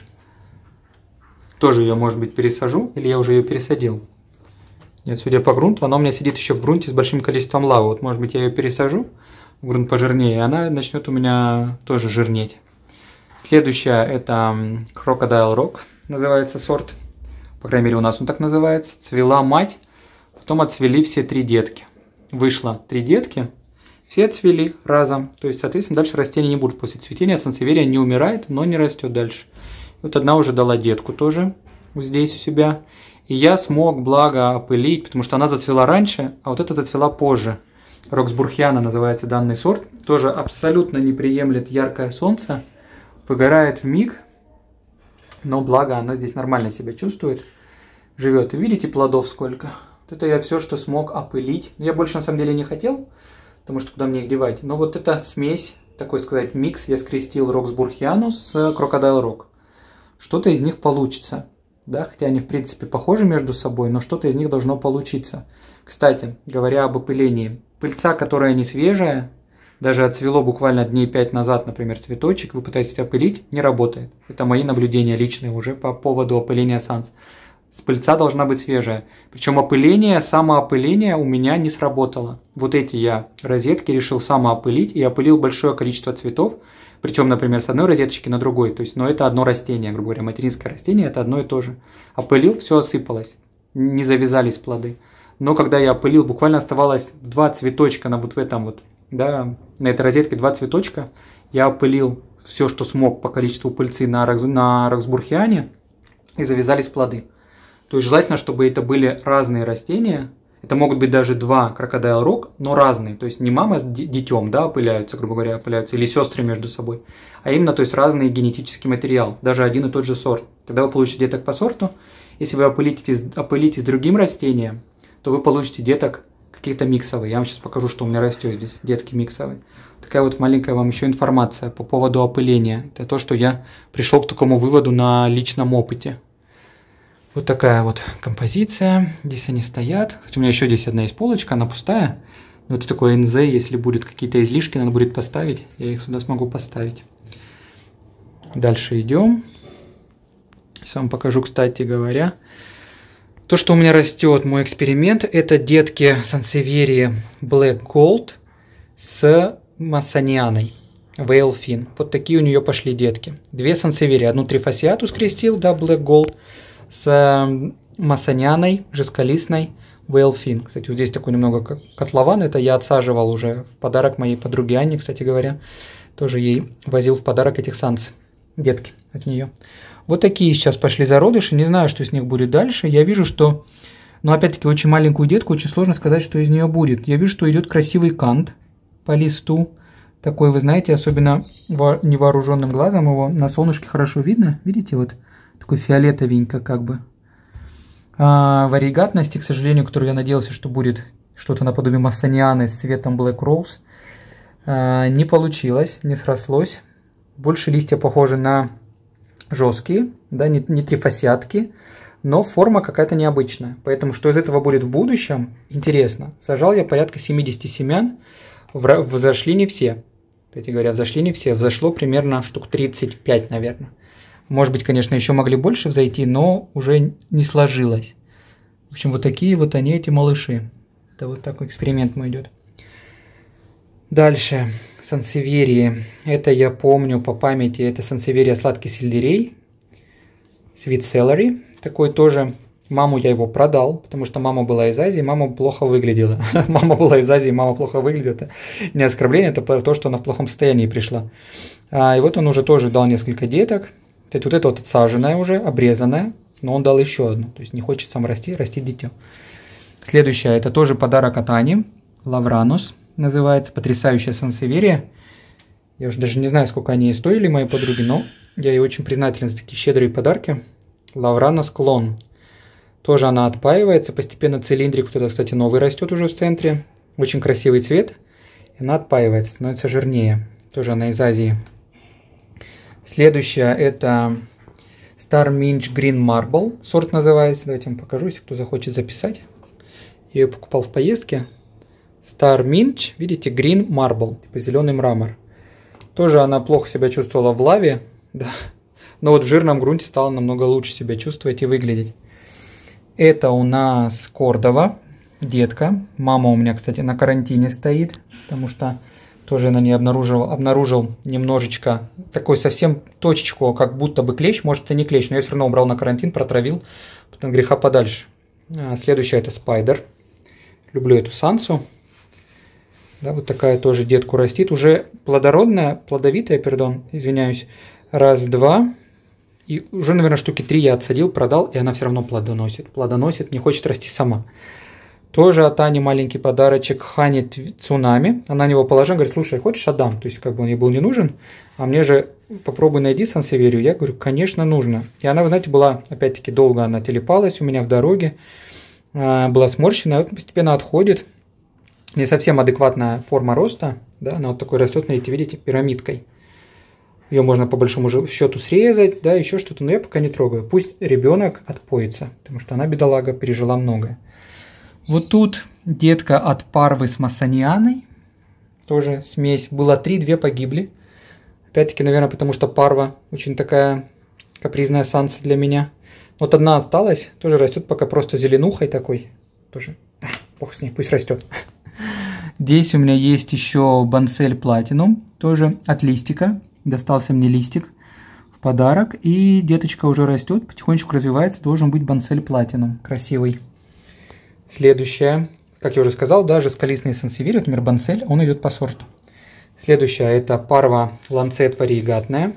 Speaker 1: Тоже ее, может быть, пересажу, или я уже ее пересадил. Нет, судя по грунту, она у меня сидит еще в грунте с большим количеством лавы. Вот, может быть, я ее пересажу в грунт пожирнее, и она начнет у меня тоже жирнеть. Следующая это Crocodile Rock, называется сорт. По крайней мере, у нас он так называется. Цвела мать, потом отцвели все три детки. Вышло три детки. Все цвели разом, то есть, соответственно, дальше растения не будут. После цветения сансеверия не умирает, но не растет дальше. Вот одна уже дала детку тоже вот здесь у себя. И я смог, благо, опылить, потому что она зацвела раньше, а вот эта зацвела позже. Роксбурхиана называется данный сорт. Тоже абсолютно не приемлет яркое солнце. Выгорает вмиг, но благо она здесь нормально себя чувствует. Живет. И видите плодов сколько? Вот это я все, что смог опылить. Я больше на самом деле не хотел. Потому что куда мне их девать? Но вот эта смесь, такой сказать микс, я скрестил Роксбурхиану с Crocodile Rock. Что-то из них получится. Да, хотя они в принципе похожи между собой, но что-то из них должно получиться. Кстати, говоря об опылении, пыльца, которая не свежая, даже отцвело буквально дней пять назад, например, цветочек, вы пытаетесь опылить, не работает. Это мои наблюдения личные уже по поводу опыления санс. Пыльца должна быть свежая. Причем опыление, самоопыление у меня не сработало. Вот эти я розетки решил самоопылить и опылил большое количество цветов. Причем, например, с одной розеточки на другой. То есть, но это одно растение, грубо говоря, материнское растение, это одно и то же. Опылил, все осыпалось. Не завязались плоды. Но когда я опылил, буквально оставалось два цветочка на вот в этом вот, да, на этой розетке два цветочка. Я опылил все, что смог по количеству пыльцы на, на Роксбурхиане, и завязались плоды. То есть желательно, чтобы это были разные растения. Это могут быть даже два Crocodile Rock, но разные. То есть не мама с детем, да, опыляются, грубо говоря, опыляются, или сестры между собой. А именно, то есть разный генетический материал. Даже один и тот же сорт. Тогда вы получите деток по сорту. Если вы опылите, опылите с другим растением, то вы получите деток каких-то миксовых. Я вам сейчас покажу, что у меня растет здесь. Детки миксовые. Такая вот маленькая вам еще информация по поводу опыления. Это то, что я пришел к такому выводу на личном опыте. Вот такая вот композиция. Здесь они стоят. Кстати, у меня еще здесь одна есть полочка, она пустая. Но это такое эн зэ, если будут какие-то излишки, надо будет поставить. Я их сюда смогу поставить. Дальше идем. Сейчас вам покажу, кстати говоря. То, что у меня растет, мой эксперимент, это детки сансеверии Black Gold с массанианой. Veil Fin. Вот такие у нее пошли детки. Две сансеверии. Одну трифасиату скрестил, да, Black Gold, с массанианой, жестколистной Veil Fin. Кстати, вот здесь такой немного котлован. Это я отсаживал уже в подарок моей подруге Анне, кстати говоря. Тоже ей возил в подарок этих санс. Детки от нее. Вот такие сейчас пошли зародыши. Не знаю, что с них будет дальше. Я вижу, что... Но опять-таки очень маленькую детку, очень сложно сказать, что из нее будет. Я вижу, что идет красивый кант по листу. Такой, вы знаете, особенно невооруженным глазом его на солнышке хорошо видно. Видите, вот такой фиолетовенько как бы. А варигатности, к сожалению, которую я надеялся, что будет что-то наподобие массанианы с цветом Black Rose, а, не получилось, не срослось. Больше листья похожи на жесткие, да, не, не трифасиатки, но форма какая-то необычная. Поэтому что из этого будет в будущем, интересно. Сажал я порядка семидесяти семян, взошли не все. Кстати говоря, взошли не все, взошло примерно штук тридцать пять, наверное. Может быть, конечно, еще могли больше взойти, но уже не сложилось. В общем, вот такие вот они, эти малыши. Это вот такой эксперимент мой идет. Дальше. Сансеверии. Это я помню по памяти. Это сансеверия сладкий сельдерей. Sweet celery. Такой тоже. Маму я его продал, потому что мама была из Азии, мама плохо выглядела. Мама была из Азии, мама плохо выглядит. Это не оскорбление, это то, что она в плохом состоянии пришла. А, и вот он уже тоже дал несколько деток. Кстати, вот это вот отсаженная уже, обрезанная, но он дал еще одну. То есть не хочет сам расти, расти дитё. Следующая, это тоже подарок от Ани. Лавранус называется. Потрясающая сансеверия. Я уже даже не знаю, сколько они стоили, мои подруги, но я ей очень признателен за такие щедрые подарки. Лавранус клон. Тоже она отпаивается, постепенно цилиндрик, вот это, кстати, новый растет уже в центре. Очень красивый цвет. И она отпаивается, становится жирнее. Тоже она из Азии. Следующая это Star Minch Green Marble. Сорт называется. Давайте вам покажу, если кто захочет записать. Я ее покупал в поездке. Star Minch, видите, Green Marble, типа зеленый мрамор. Тоже она плохо себя чувствовала в лаве, да. Но вот в жирном грунте стала намного лучше себя чувствовать и выглядеть. Это у нас Кордова, детка. Мама у меня, кстати, на карантине стоит, потому что тоже на ней обнаружил, обнаружил немножечко, такой совсем точечку, как будто бы клещ. Может, это не клещ, но я все равно убрал на карантин, протравил, потом греха подальше. Следующая это Спайдер. Люблю эту сансу. Да, вот такая тоже детку растит. Уже плодородная, плодовитая, пардон, извиняюсь. Раз, два. И уже, наверное, штуки три я отсадил, продал, и она все равно плодоносит. Плодоносит, не хочет расти сама. Тоже от Ани маленький подарочек Хани Цунами. Она на него положила, говорит, слушай, хочешь, отдам? То есть, как бы он ей был не нужен. А мне же попробуй найди сансеверию. Я говорю, конечно, нужно. И она, вы знаете, была, опять-таки, долго она телепалась у меня в дороге. Была сморщена, вот постепенно отходит. Не совсем адекватная форма роста. Да, она вот такой растет, смотрите, видите, пирамидкой. Ее можно по большому счету срезать, да, еще что-то, но я пока не трогаю. Пусть ребенок отпоится, потому что она, бедолага, пережила многое. Вот тут детка от парвы с массанианой. Тоже смесь. Было три, две погибли. Опять-таки, наверное, потому что парва очень такая капризная санса для меня. Вот одна осталась, тоже растет пока просто зеленухой такой. Тоже, бог с ней, пусть растет. Здесь у меня есть еще Бансель Платинум, тоже от листика. Достался мне листик в подарок. И деточка уже растет, потихонечку развивается. Должен быть Бансель Платинум. Красивый. Следующая, как я уже сказал, даже скалистный сансеверия, например, Бансель, он идет по сорту. Следующая это парва Ланцет варигатная.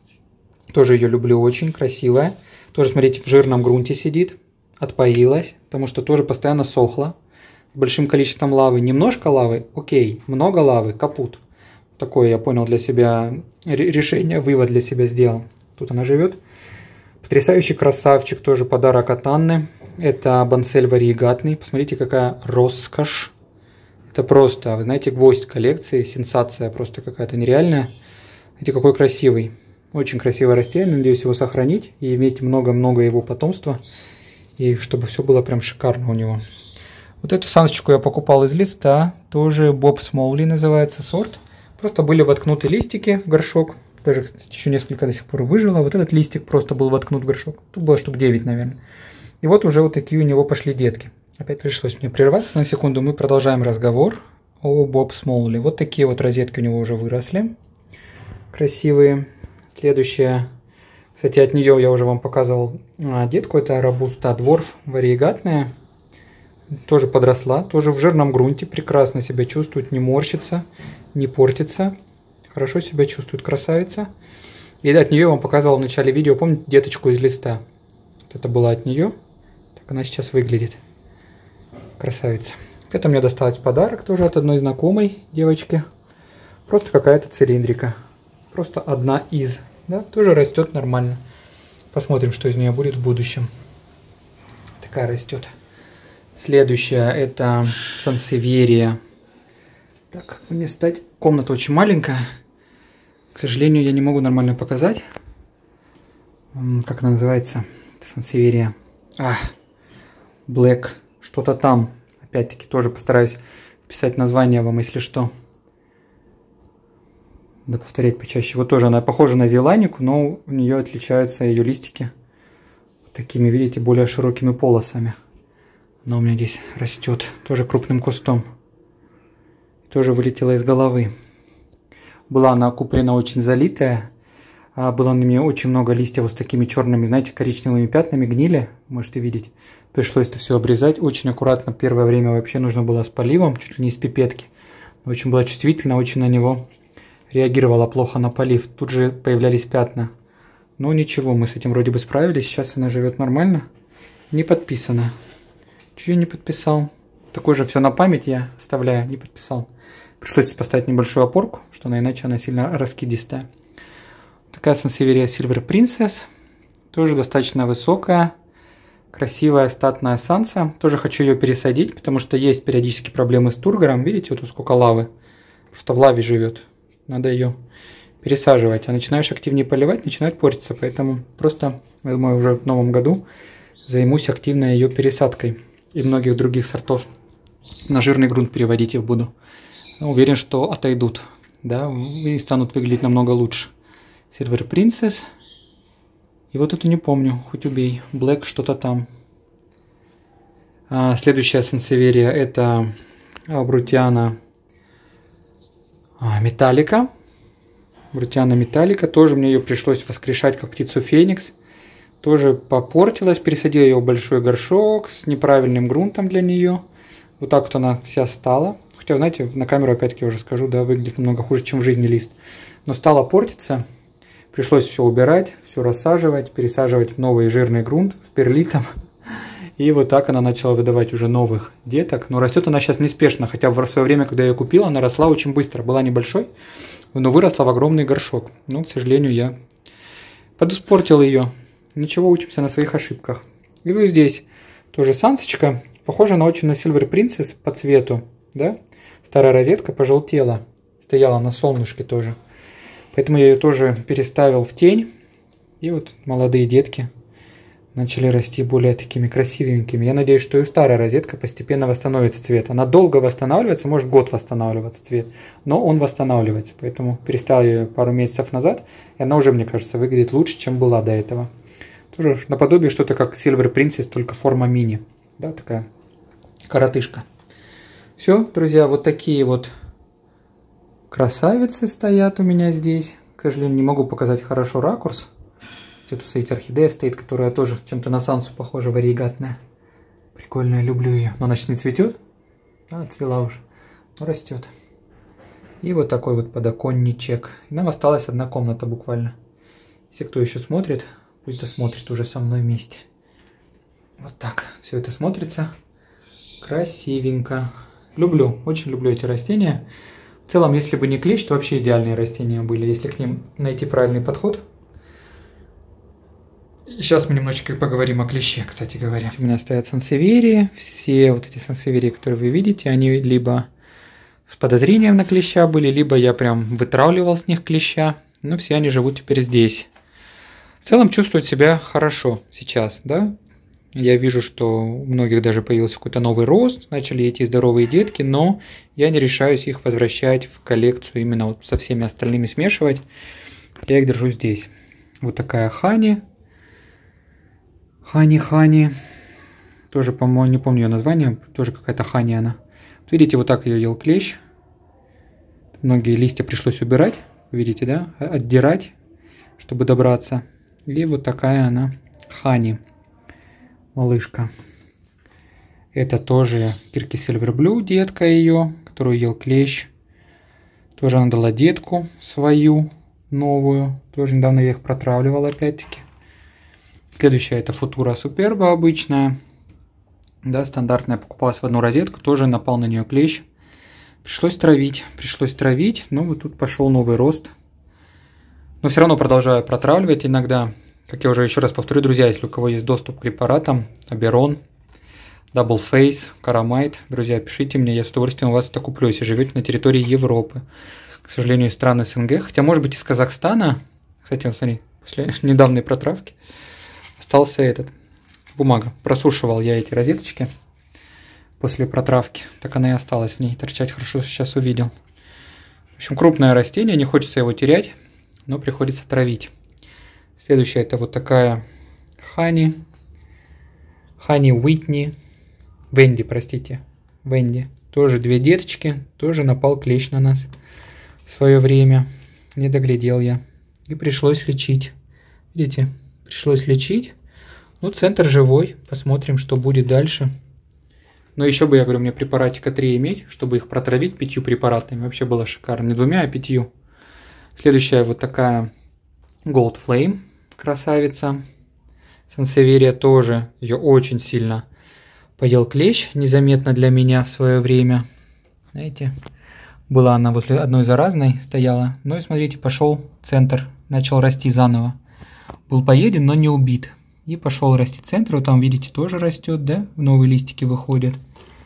Speaker 1: Тоже ее люблю очень, красивая. Тоже, смотрите, в жирном грунте сидит. Отпоилась, потому что тоже постоянно сохла. С большим количеством лавы. Немножко лавы, окей. Много лавы, капут. Такое я понял для себя решение, вывод для себя сделал. Тут она живет. Потрясающий красавчик, тоже подарок от Анны. Это Бансель варигатный. Посмотрите, какая роскошь. Это просто, вы знаете, гвоздь коллекции. Сенсация просто какая-то нереальная. Смотрите, какой красивый. Очень красивое растение. Надеюсь его сохранить и иметь много-много его потомства. И чтобы все было прям шикарно у него. Вот эту сансочку я покупал из листа. Тоже Боб Смолли называется сорт. Просто были воткнуты листики в горшок. Даже, кстати, еще несколько до сих пор выжило. Вот этот листик просто был воткнут в горшок. Тут было штук девять, наверное. И вот уже вот такие у него пошли детки. Опять пришлось мне прерваться на секунду. Мы продолжаем разговор о Боб Смолли. Вот такие вот розетки у него уже выросли. Красивые. Следующая. Кстати, от нее я уже вам показывал детку. Это Робуста Дворф варигатная. Тоже подросла. Тоже в жирном грунте. Прекрасно себя чувствует. Не морщится. Не портится. Хорошо себя чувствует, красавица. И от нее я вам показывал в начале видео, помните, деточку из листа? Вот это было от нее. Так она сейчас выглядит. Красавица. Это мне досталось в подарок тоже от одной знакомой девочки. Просто какая-то цилиндрика. Просто одна из. Да, тоже растет нормально. Посмотрим, что из нее будет в будущем. Такая растет. Следующая это сансеверия. Так, как мне стать? Комната очень маленькая. К сожалению, я не могу нормально показать. Как она называется? Это сансеверия. А, Black. Что-то там. Опять-таки тоже постараюсь писать название вам, если что. Да, повторять почаще. Вот тоже она похожа на зеланику, но у нее отличаются ее листики вот такими, видите, более широкими полосами. Она у меня здесь растет тоже крупным кустом. Тоже вылетела из головы. Была она куплена очень залитая. Было на нее очень много листьев вот с такими черными, знаете, коричневыми пятнами, гнили. Можете видеть. Пришлось это все обрезать. Очень аккуратно. Первое время вообще нужно было с поливом, чуть ли не из пипетки. Очень была чувствительна, очень на него реагировала плохо на полив. Тут же появлялись пятна. Но ничего, мы с этим вроде бы справились. Сейчас она живет нормально. Не подписана. Чего я не подписал? Такое же все на память я оставляю, не подписал. Пришлось поставить небольшую опорку, что она иначе она сильно раскидистая. Такая сансеверия Silver Princess. Тоже достаточно высокая. Красивая статная санса. Тоже хочу ее пересадить, потому что есть периодически проблемы с тургором. Видите, вот сколько лавы. Просто в лаве живет. Надо ее пересаживать. А начинаешь активнее поливать, начинает портиться. Поэтому просто, я думаю, уже в новом году займусь активно ее пересадкой. И многих других сортов. На жирный грунт переводить их буду. Уверен, что отойдут. Да, и станут выглядеть намного лучше. Silver Princess. И вот эту не помню, хоть убей. Black что-то там. А, следующая сансеверия это Брутиана Металлика. Брутиана Металлика. Тоже мне ее пришлось воскрешать как птицу Феникс. Тоже попортилась. Пересадил ее в большой горшок с неправильным грунтом для нее. Вот так вот она вся стала. Хотя, знаете, на камеру опять-таки уже скажу, да, выглядит намного хуже, чем в жизни лист. Но стала портиться. Пришлось все убирать, все рассаживать, пересаживать в новый жирный грунт с перлитом. И вот так она начала выдавать уже новых деток. Но растет она сейчас неспешно, хотя в свое время, когда я ее купила, она росла очень быстро. Была небольшой, но выросла в огромный горшок. Но, к сожалению, я подиспортил ее. Ничего, учимся на своих ошибках. И вот здесь тоже сансочка. Похожа она очень на Silver Princess по цвету. Да? Старая розетка пожелтела. Стояла на солнышке тоже. Поэтому я ее тоже переставил в тень. И вот молодые детки начали расти более такими красивенькими. Я надеюсь, что и старая розетка постепенно восстановится цвет. Она долго восстанавливается, может год восстанавливаться цвет. Но он восстанавливается. Поэтому переставил ее пару месяцев назад. И она уже, мне кажется, выглядит лучше, чем была до этого. Тоже наподобие что-то как Silver Princess, только форма мини. Да, такая коротышка. Все, друзья, вот такие вот красавицы стоят у меня здесь. К сожалению, не могу показать хорошо ракурс. Тут стоит орхидея, стоит, которая тоже чем-то на сансу похожа, варигатная. Прикольная, люблю ее. Но она еще не цветет. А, цвела уже. Но растет. И вот такой вот подоконничек. И нам осталась одна комната буквально. Если кто еще смотрит, пусть досмотрит уже со мной вместе. Вот так все это смотрится. Красивенько. Люблю, очень люблю эти растения. В целом, если бы не клещ, то вообще идеальные растения были, если к ним найти правильный подход. Сейчас мы немножечко поговорим о клеще, кстати говоря. У меня стоят сансеверии. Все вот эти сансеверии, которые вы видите, они либо с подозрением на клеща были, либо я прям вытравливал с них клеща. Но все они живут теперь здесь. В целом чувствуют себя хорошо сейчас, да. Я вижу, что у многих даже появился какой-то новый рост, начали идти здоровые детки, но я не решаюсь их возвращать в коллекцию, именно вот со всеми остальными смешивать. Я их держу здесь. Вот такая Хани. Хани-Хани. Тоже, по-моему, не помню ее название, тоже какая-то Хани она. Вот видите, вот так ее ел клещ. Многие листья пришлось убирать, видите, да, отдирать, чтобы добраться. И вот такая она Хани. Малышка. Это тоже Кирки Silver Blue, детка ее, которую ел клещ. Тоже она дала детку свою, новую. Тоже недавно я их протравливал опять-таки. Следующая это Futura Superba обычная. Да, стандартная, покупалась в одну розетку. Тоже напал на нее клещ. Пришлось травить. Пришлось травить. Но вот тут пошел новый рост. Но все равно продолжаю протравливать иногда. Как я уже еще раз повторю, друзья, если у кого есть доступ к препаратам, Аберон, Double Face, Карамайт, друзья, пишите мне, я с удовольствием у вас это куплю, если живете на территории Европы. К сожалению, из стран СНГ, хотя может быть из Казахстана, кстати, вот смотри, после недавней протравки остался этот, бумага. Просушивал я эти розеточки после протравки, так она и осталась в ней торчать, хорошо сейчас увидел. В общем, крупное растение, не хочется его терять, но приходится травить. Следующая это вот такая Хани, Хани Уитни, Венди, простите, Венди. Тоже две деточки, тоже напал клещ на нас в свое время. Не доглядел я. И пришлось лечить. Видите, пришлось лечить. Ну, центр живой. Посмотрим, что будет дальше. Но еще бы, я говорю, мне препаратика три иметь, чтобы их протравить пятью препаратами. Вообще было шикарно. Не двумя, а пятью. Следующая вот такая Gold Flame. Красавица. Сансеверия тоже. Ее очень сильно поел клещ. Незаметно для меня в свое время. Знаете, была она возле одной заразной, стояла. Ну и смотрите, пошел центр. Начал расти заново. Был поеден, но не убит. И пошел расти центр. Вот там, видите, тоже растет, да? Новые листики выходят.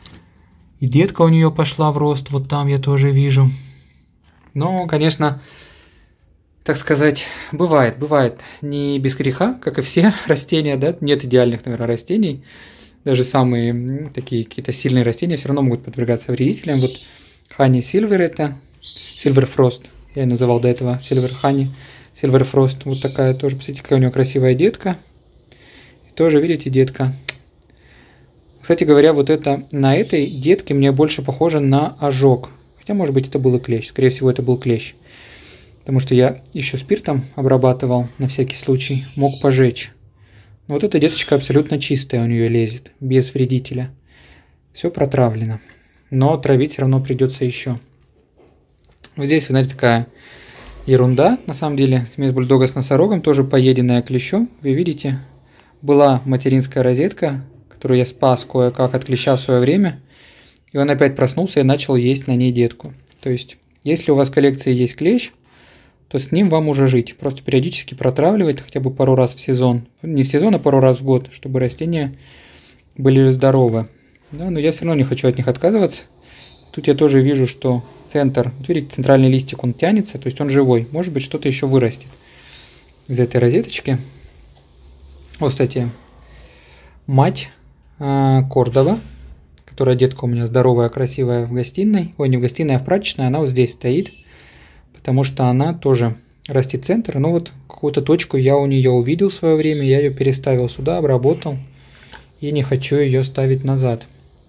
Speaker 1: И детка у нее пошла в рост. Вот там я тоже вижу. Но, конечно, так сказать, бывает, бывает не без греха, как и все растения, да, нет идеальных, наверное, растений, даже самые такие какие-то сильные растения все равно могут подвергаться вредителям. Вот Honey Silver это, Silver Frost, я ее называл до этого, Silver Honey, Silver Frost, вот такая тоже, посмотрите, какая у нее красивая детка, и тоже, видите, детка. Кстати говоря, вот это, на этой детке мне больше похоже на ожог, хотя, может быть, это был и клещ, скорее всего, это был клещ. Потому что я еще спиртом обрабатывал, на всякий случай, мог пожечь. Но вот эта деточка абсолютно чистая у нее лезет, без вредителя. Все протравлено. Но травить все равно придется еще. Вот здесь, вы знаете, такая ерунда, на самом деле. Смесь бульдога с носорогом, тоже поеденная клещом. Вы видите, была материнская розетка, которую я спас кое-как от клеща в свое время. И он опять проснулся и начал есть на ней детку. То есть, если у вас в коллекции есть клещ, то с ним вам уже жить. Просто периодически протравливать хотя бы пару раз в сезон. Не в сезон, а пару раз в год, чтобы растения были здоровы. Да, но я все равно не хочу от них отказываться. Тут я тоже вижу, что центр, вот видите, центральный листик, он тянется, то есть он живой. Может быть, что-то еще вырастет из этой розеточки. Вот, кстати, мать э, Кордова, которая детка у меня здоровая, красивая в гостиной. Ой, не в гостиной, а в прачечной. Она вот здесь стоит. Потому что она тоже растит центр. Но вот какую-то точку я у нее увидел в свое время. Я ее переставил сюда, обработал. И не хочу ее ставить назад.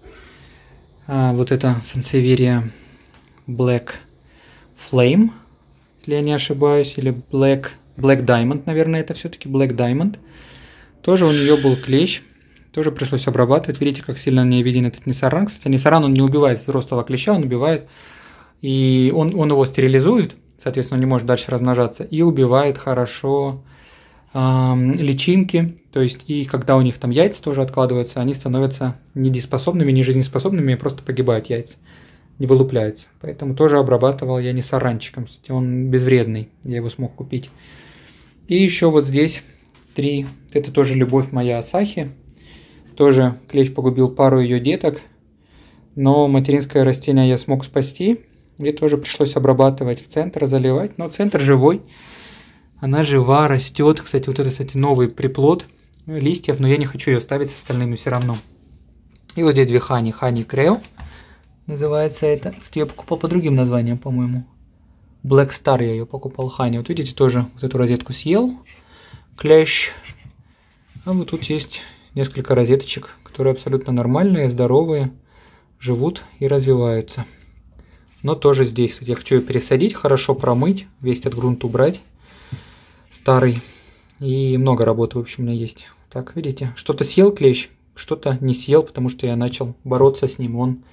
Speaker 1: А, вот это Sansevieria Black Flame, если я не ошибаюсь. Или Black, Black Diamond, наверное, это все-таки Black Diamond. Тоже у нее был клещ. Тоже пришлось обрабатывать. Видите, как сильно мне виден этот Несаран. Кстати, Несаран, он не убивает взрослого клеща, он убивает. И он, он его стерилизует. Соответственно, он не может дальше размножаться. И убивает хорошо э, личинки. То есть, и когда у них там яйца тоже откладываются, они становятся недееспособными, не жизнеспособными, и просто погибают яйца. Не вылупляются. Поэтому тоже обрабатывал я не саранчиком. Кстати, он безвредный. Я его смог купить. И еще вот здесь три. Это тоже любовь моя Асахи. Тоже клещ погубил пару ее деток. Но материнское растение я смог спасти. Мне тоже пришлось обрабатывать в центр, заливать. Но центр живой. Она жива, растет. Кстати, вот это, кстати, новый приплод листьев. Но я не хочу ее ставить с остальными все равно. И вот здесь две Хани. Хани Крео называется это. Кстати, я покупал по другим названиям, по-моему. Black Star я ее покупал. Хани. Вот видите, тоже вот эту розетку съел. Клещ. А вот тут есть несколько розеточек, которые абсолютно нормальные, здоровые. Живут и развиваются. Но тоже здесь, кстати, я хочу ее пересадить, хорошо промыть, весь этот грунт убрать, старый. И много работы, в общем, у меня есть. Так, видите, что-то съел клещ, что-то не съел, потому что я начал бороться с ним. Он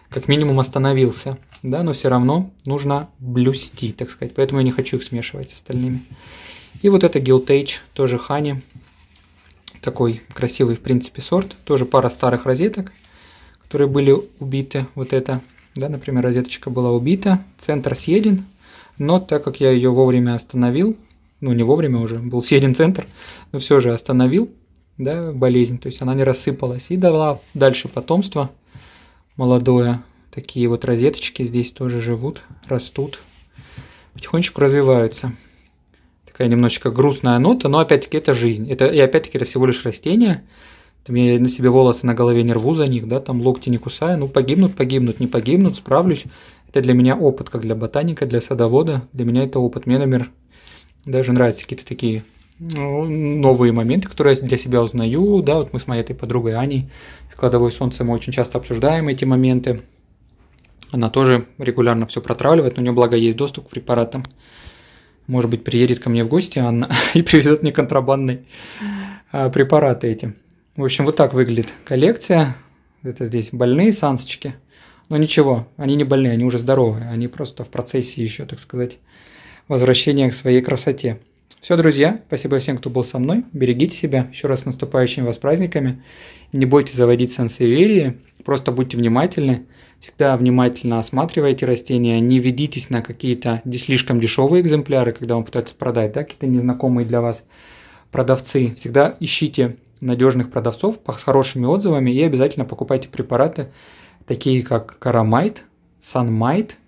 Speaker 1: как минимум остановился, да, но все равно нужно блюсти, так сказать, поэтому я не хочу их смешивать с остальными. И вот это Giltage, тоже Honey, такой красивый, в принципе, сорт, тоже пара старых розеток, которые были убиты, вот это, да, например, розеточка была убита, центр съеден, но так как я ее вовремя остановил, ну не вовремя уже, был съеден центр, но все же остановил, да, болезнь, то есть она не рассыпалась и дала дальше потомство молодое. Такие вот розеточки здесь тоже живут, растут, потихонечку развиваются. Такая немножечко грустная нота, но опять-таки это жизнь. Это, и опять-таки это всего лишь растения. Там я на себе волосы на голове не рву за них, да, там локти не кусаю. Ну, погибнут, погибнут, не погибнут, справлюсь. Это для меня опыт, как для ботаника, для садовода. Для меня это опыт. Мне, например, даже нравятся какие-то такие ну, новые моменты, которые я для себя узнаю. Да, вот мы с моей этой подругой Аней с «Кладовой солнца» мы очень часто обсуждаем эти моменты. Она тоже регулярно все протравливает, но у нее, благо, есть доступ к препаратам. Может быть, приедет ко мне в гости Анна и привезет мне контрабандные а, препараты эти. В общем, вот так выглядит коллекция. Это здесь больные сансочки. Но ничего, они не больные, они уже здоровые. Они просто в процессе еще, так сказать, возвращения к своей красоте. Все, друзья, спасибо всем, кто был со мной. Берегите себя. Еще раз с наступающими вас праздниками. Не бойтесь заводить сансеверии. Просто будьте внимательны. Всегда внимательно осматривайте растения, не ведитесь на какие-то слишком дешевые экземпляры, когда вам пытаются продать, да, какие-то незнакомые для вас продавцы. Всегда ищите надежных продавцов с хорошими отзывами и обязательно покупайте препараты, такие как Карамайт, Санмайт,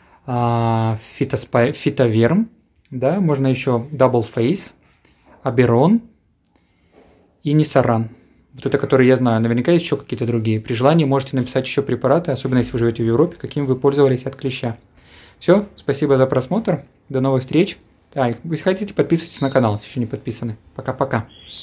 Speaker 1: Фитоверм, да, можно еще Double Face, Аберон и Нисаран. Вот это, которые я знаю. Наверняка есть еще какие-то другие. При желании можете написать еще препараты, особенно если вы живете в Европе, каким вы пользовались от клеща. Все, спасибо за просмотр. До новых встреч. А, если хотите, подписывайтесь на канал, если еще не подписаны. Пока-пока.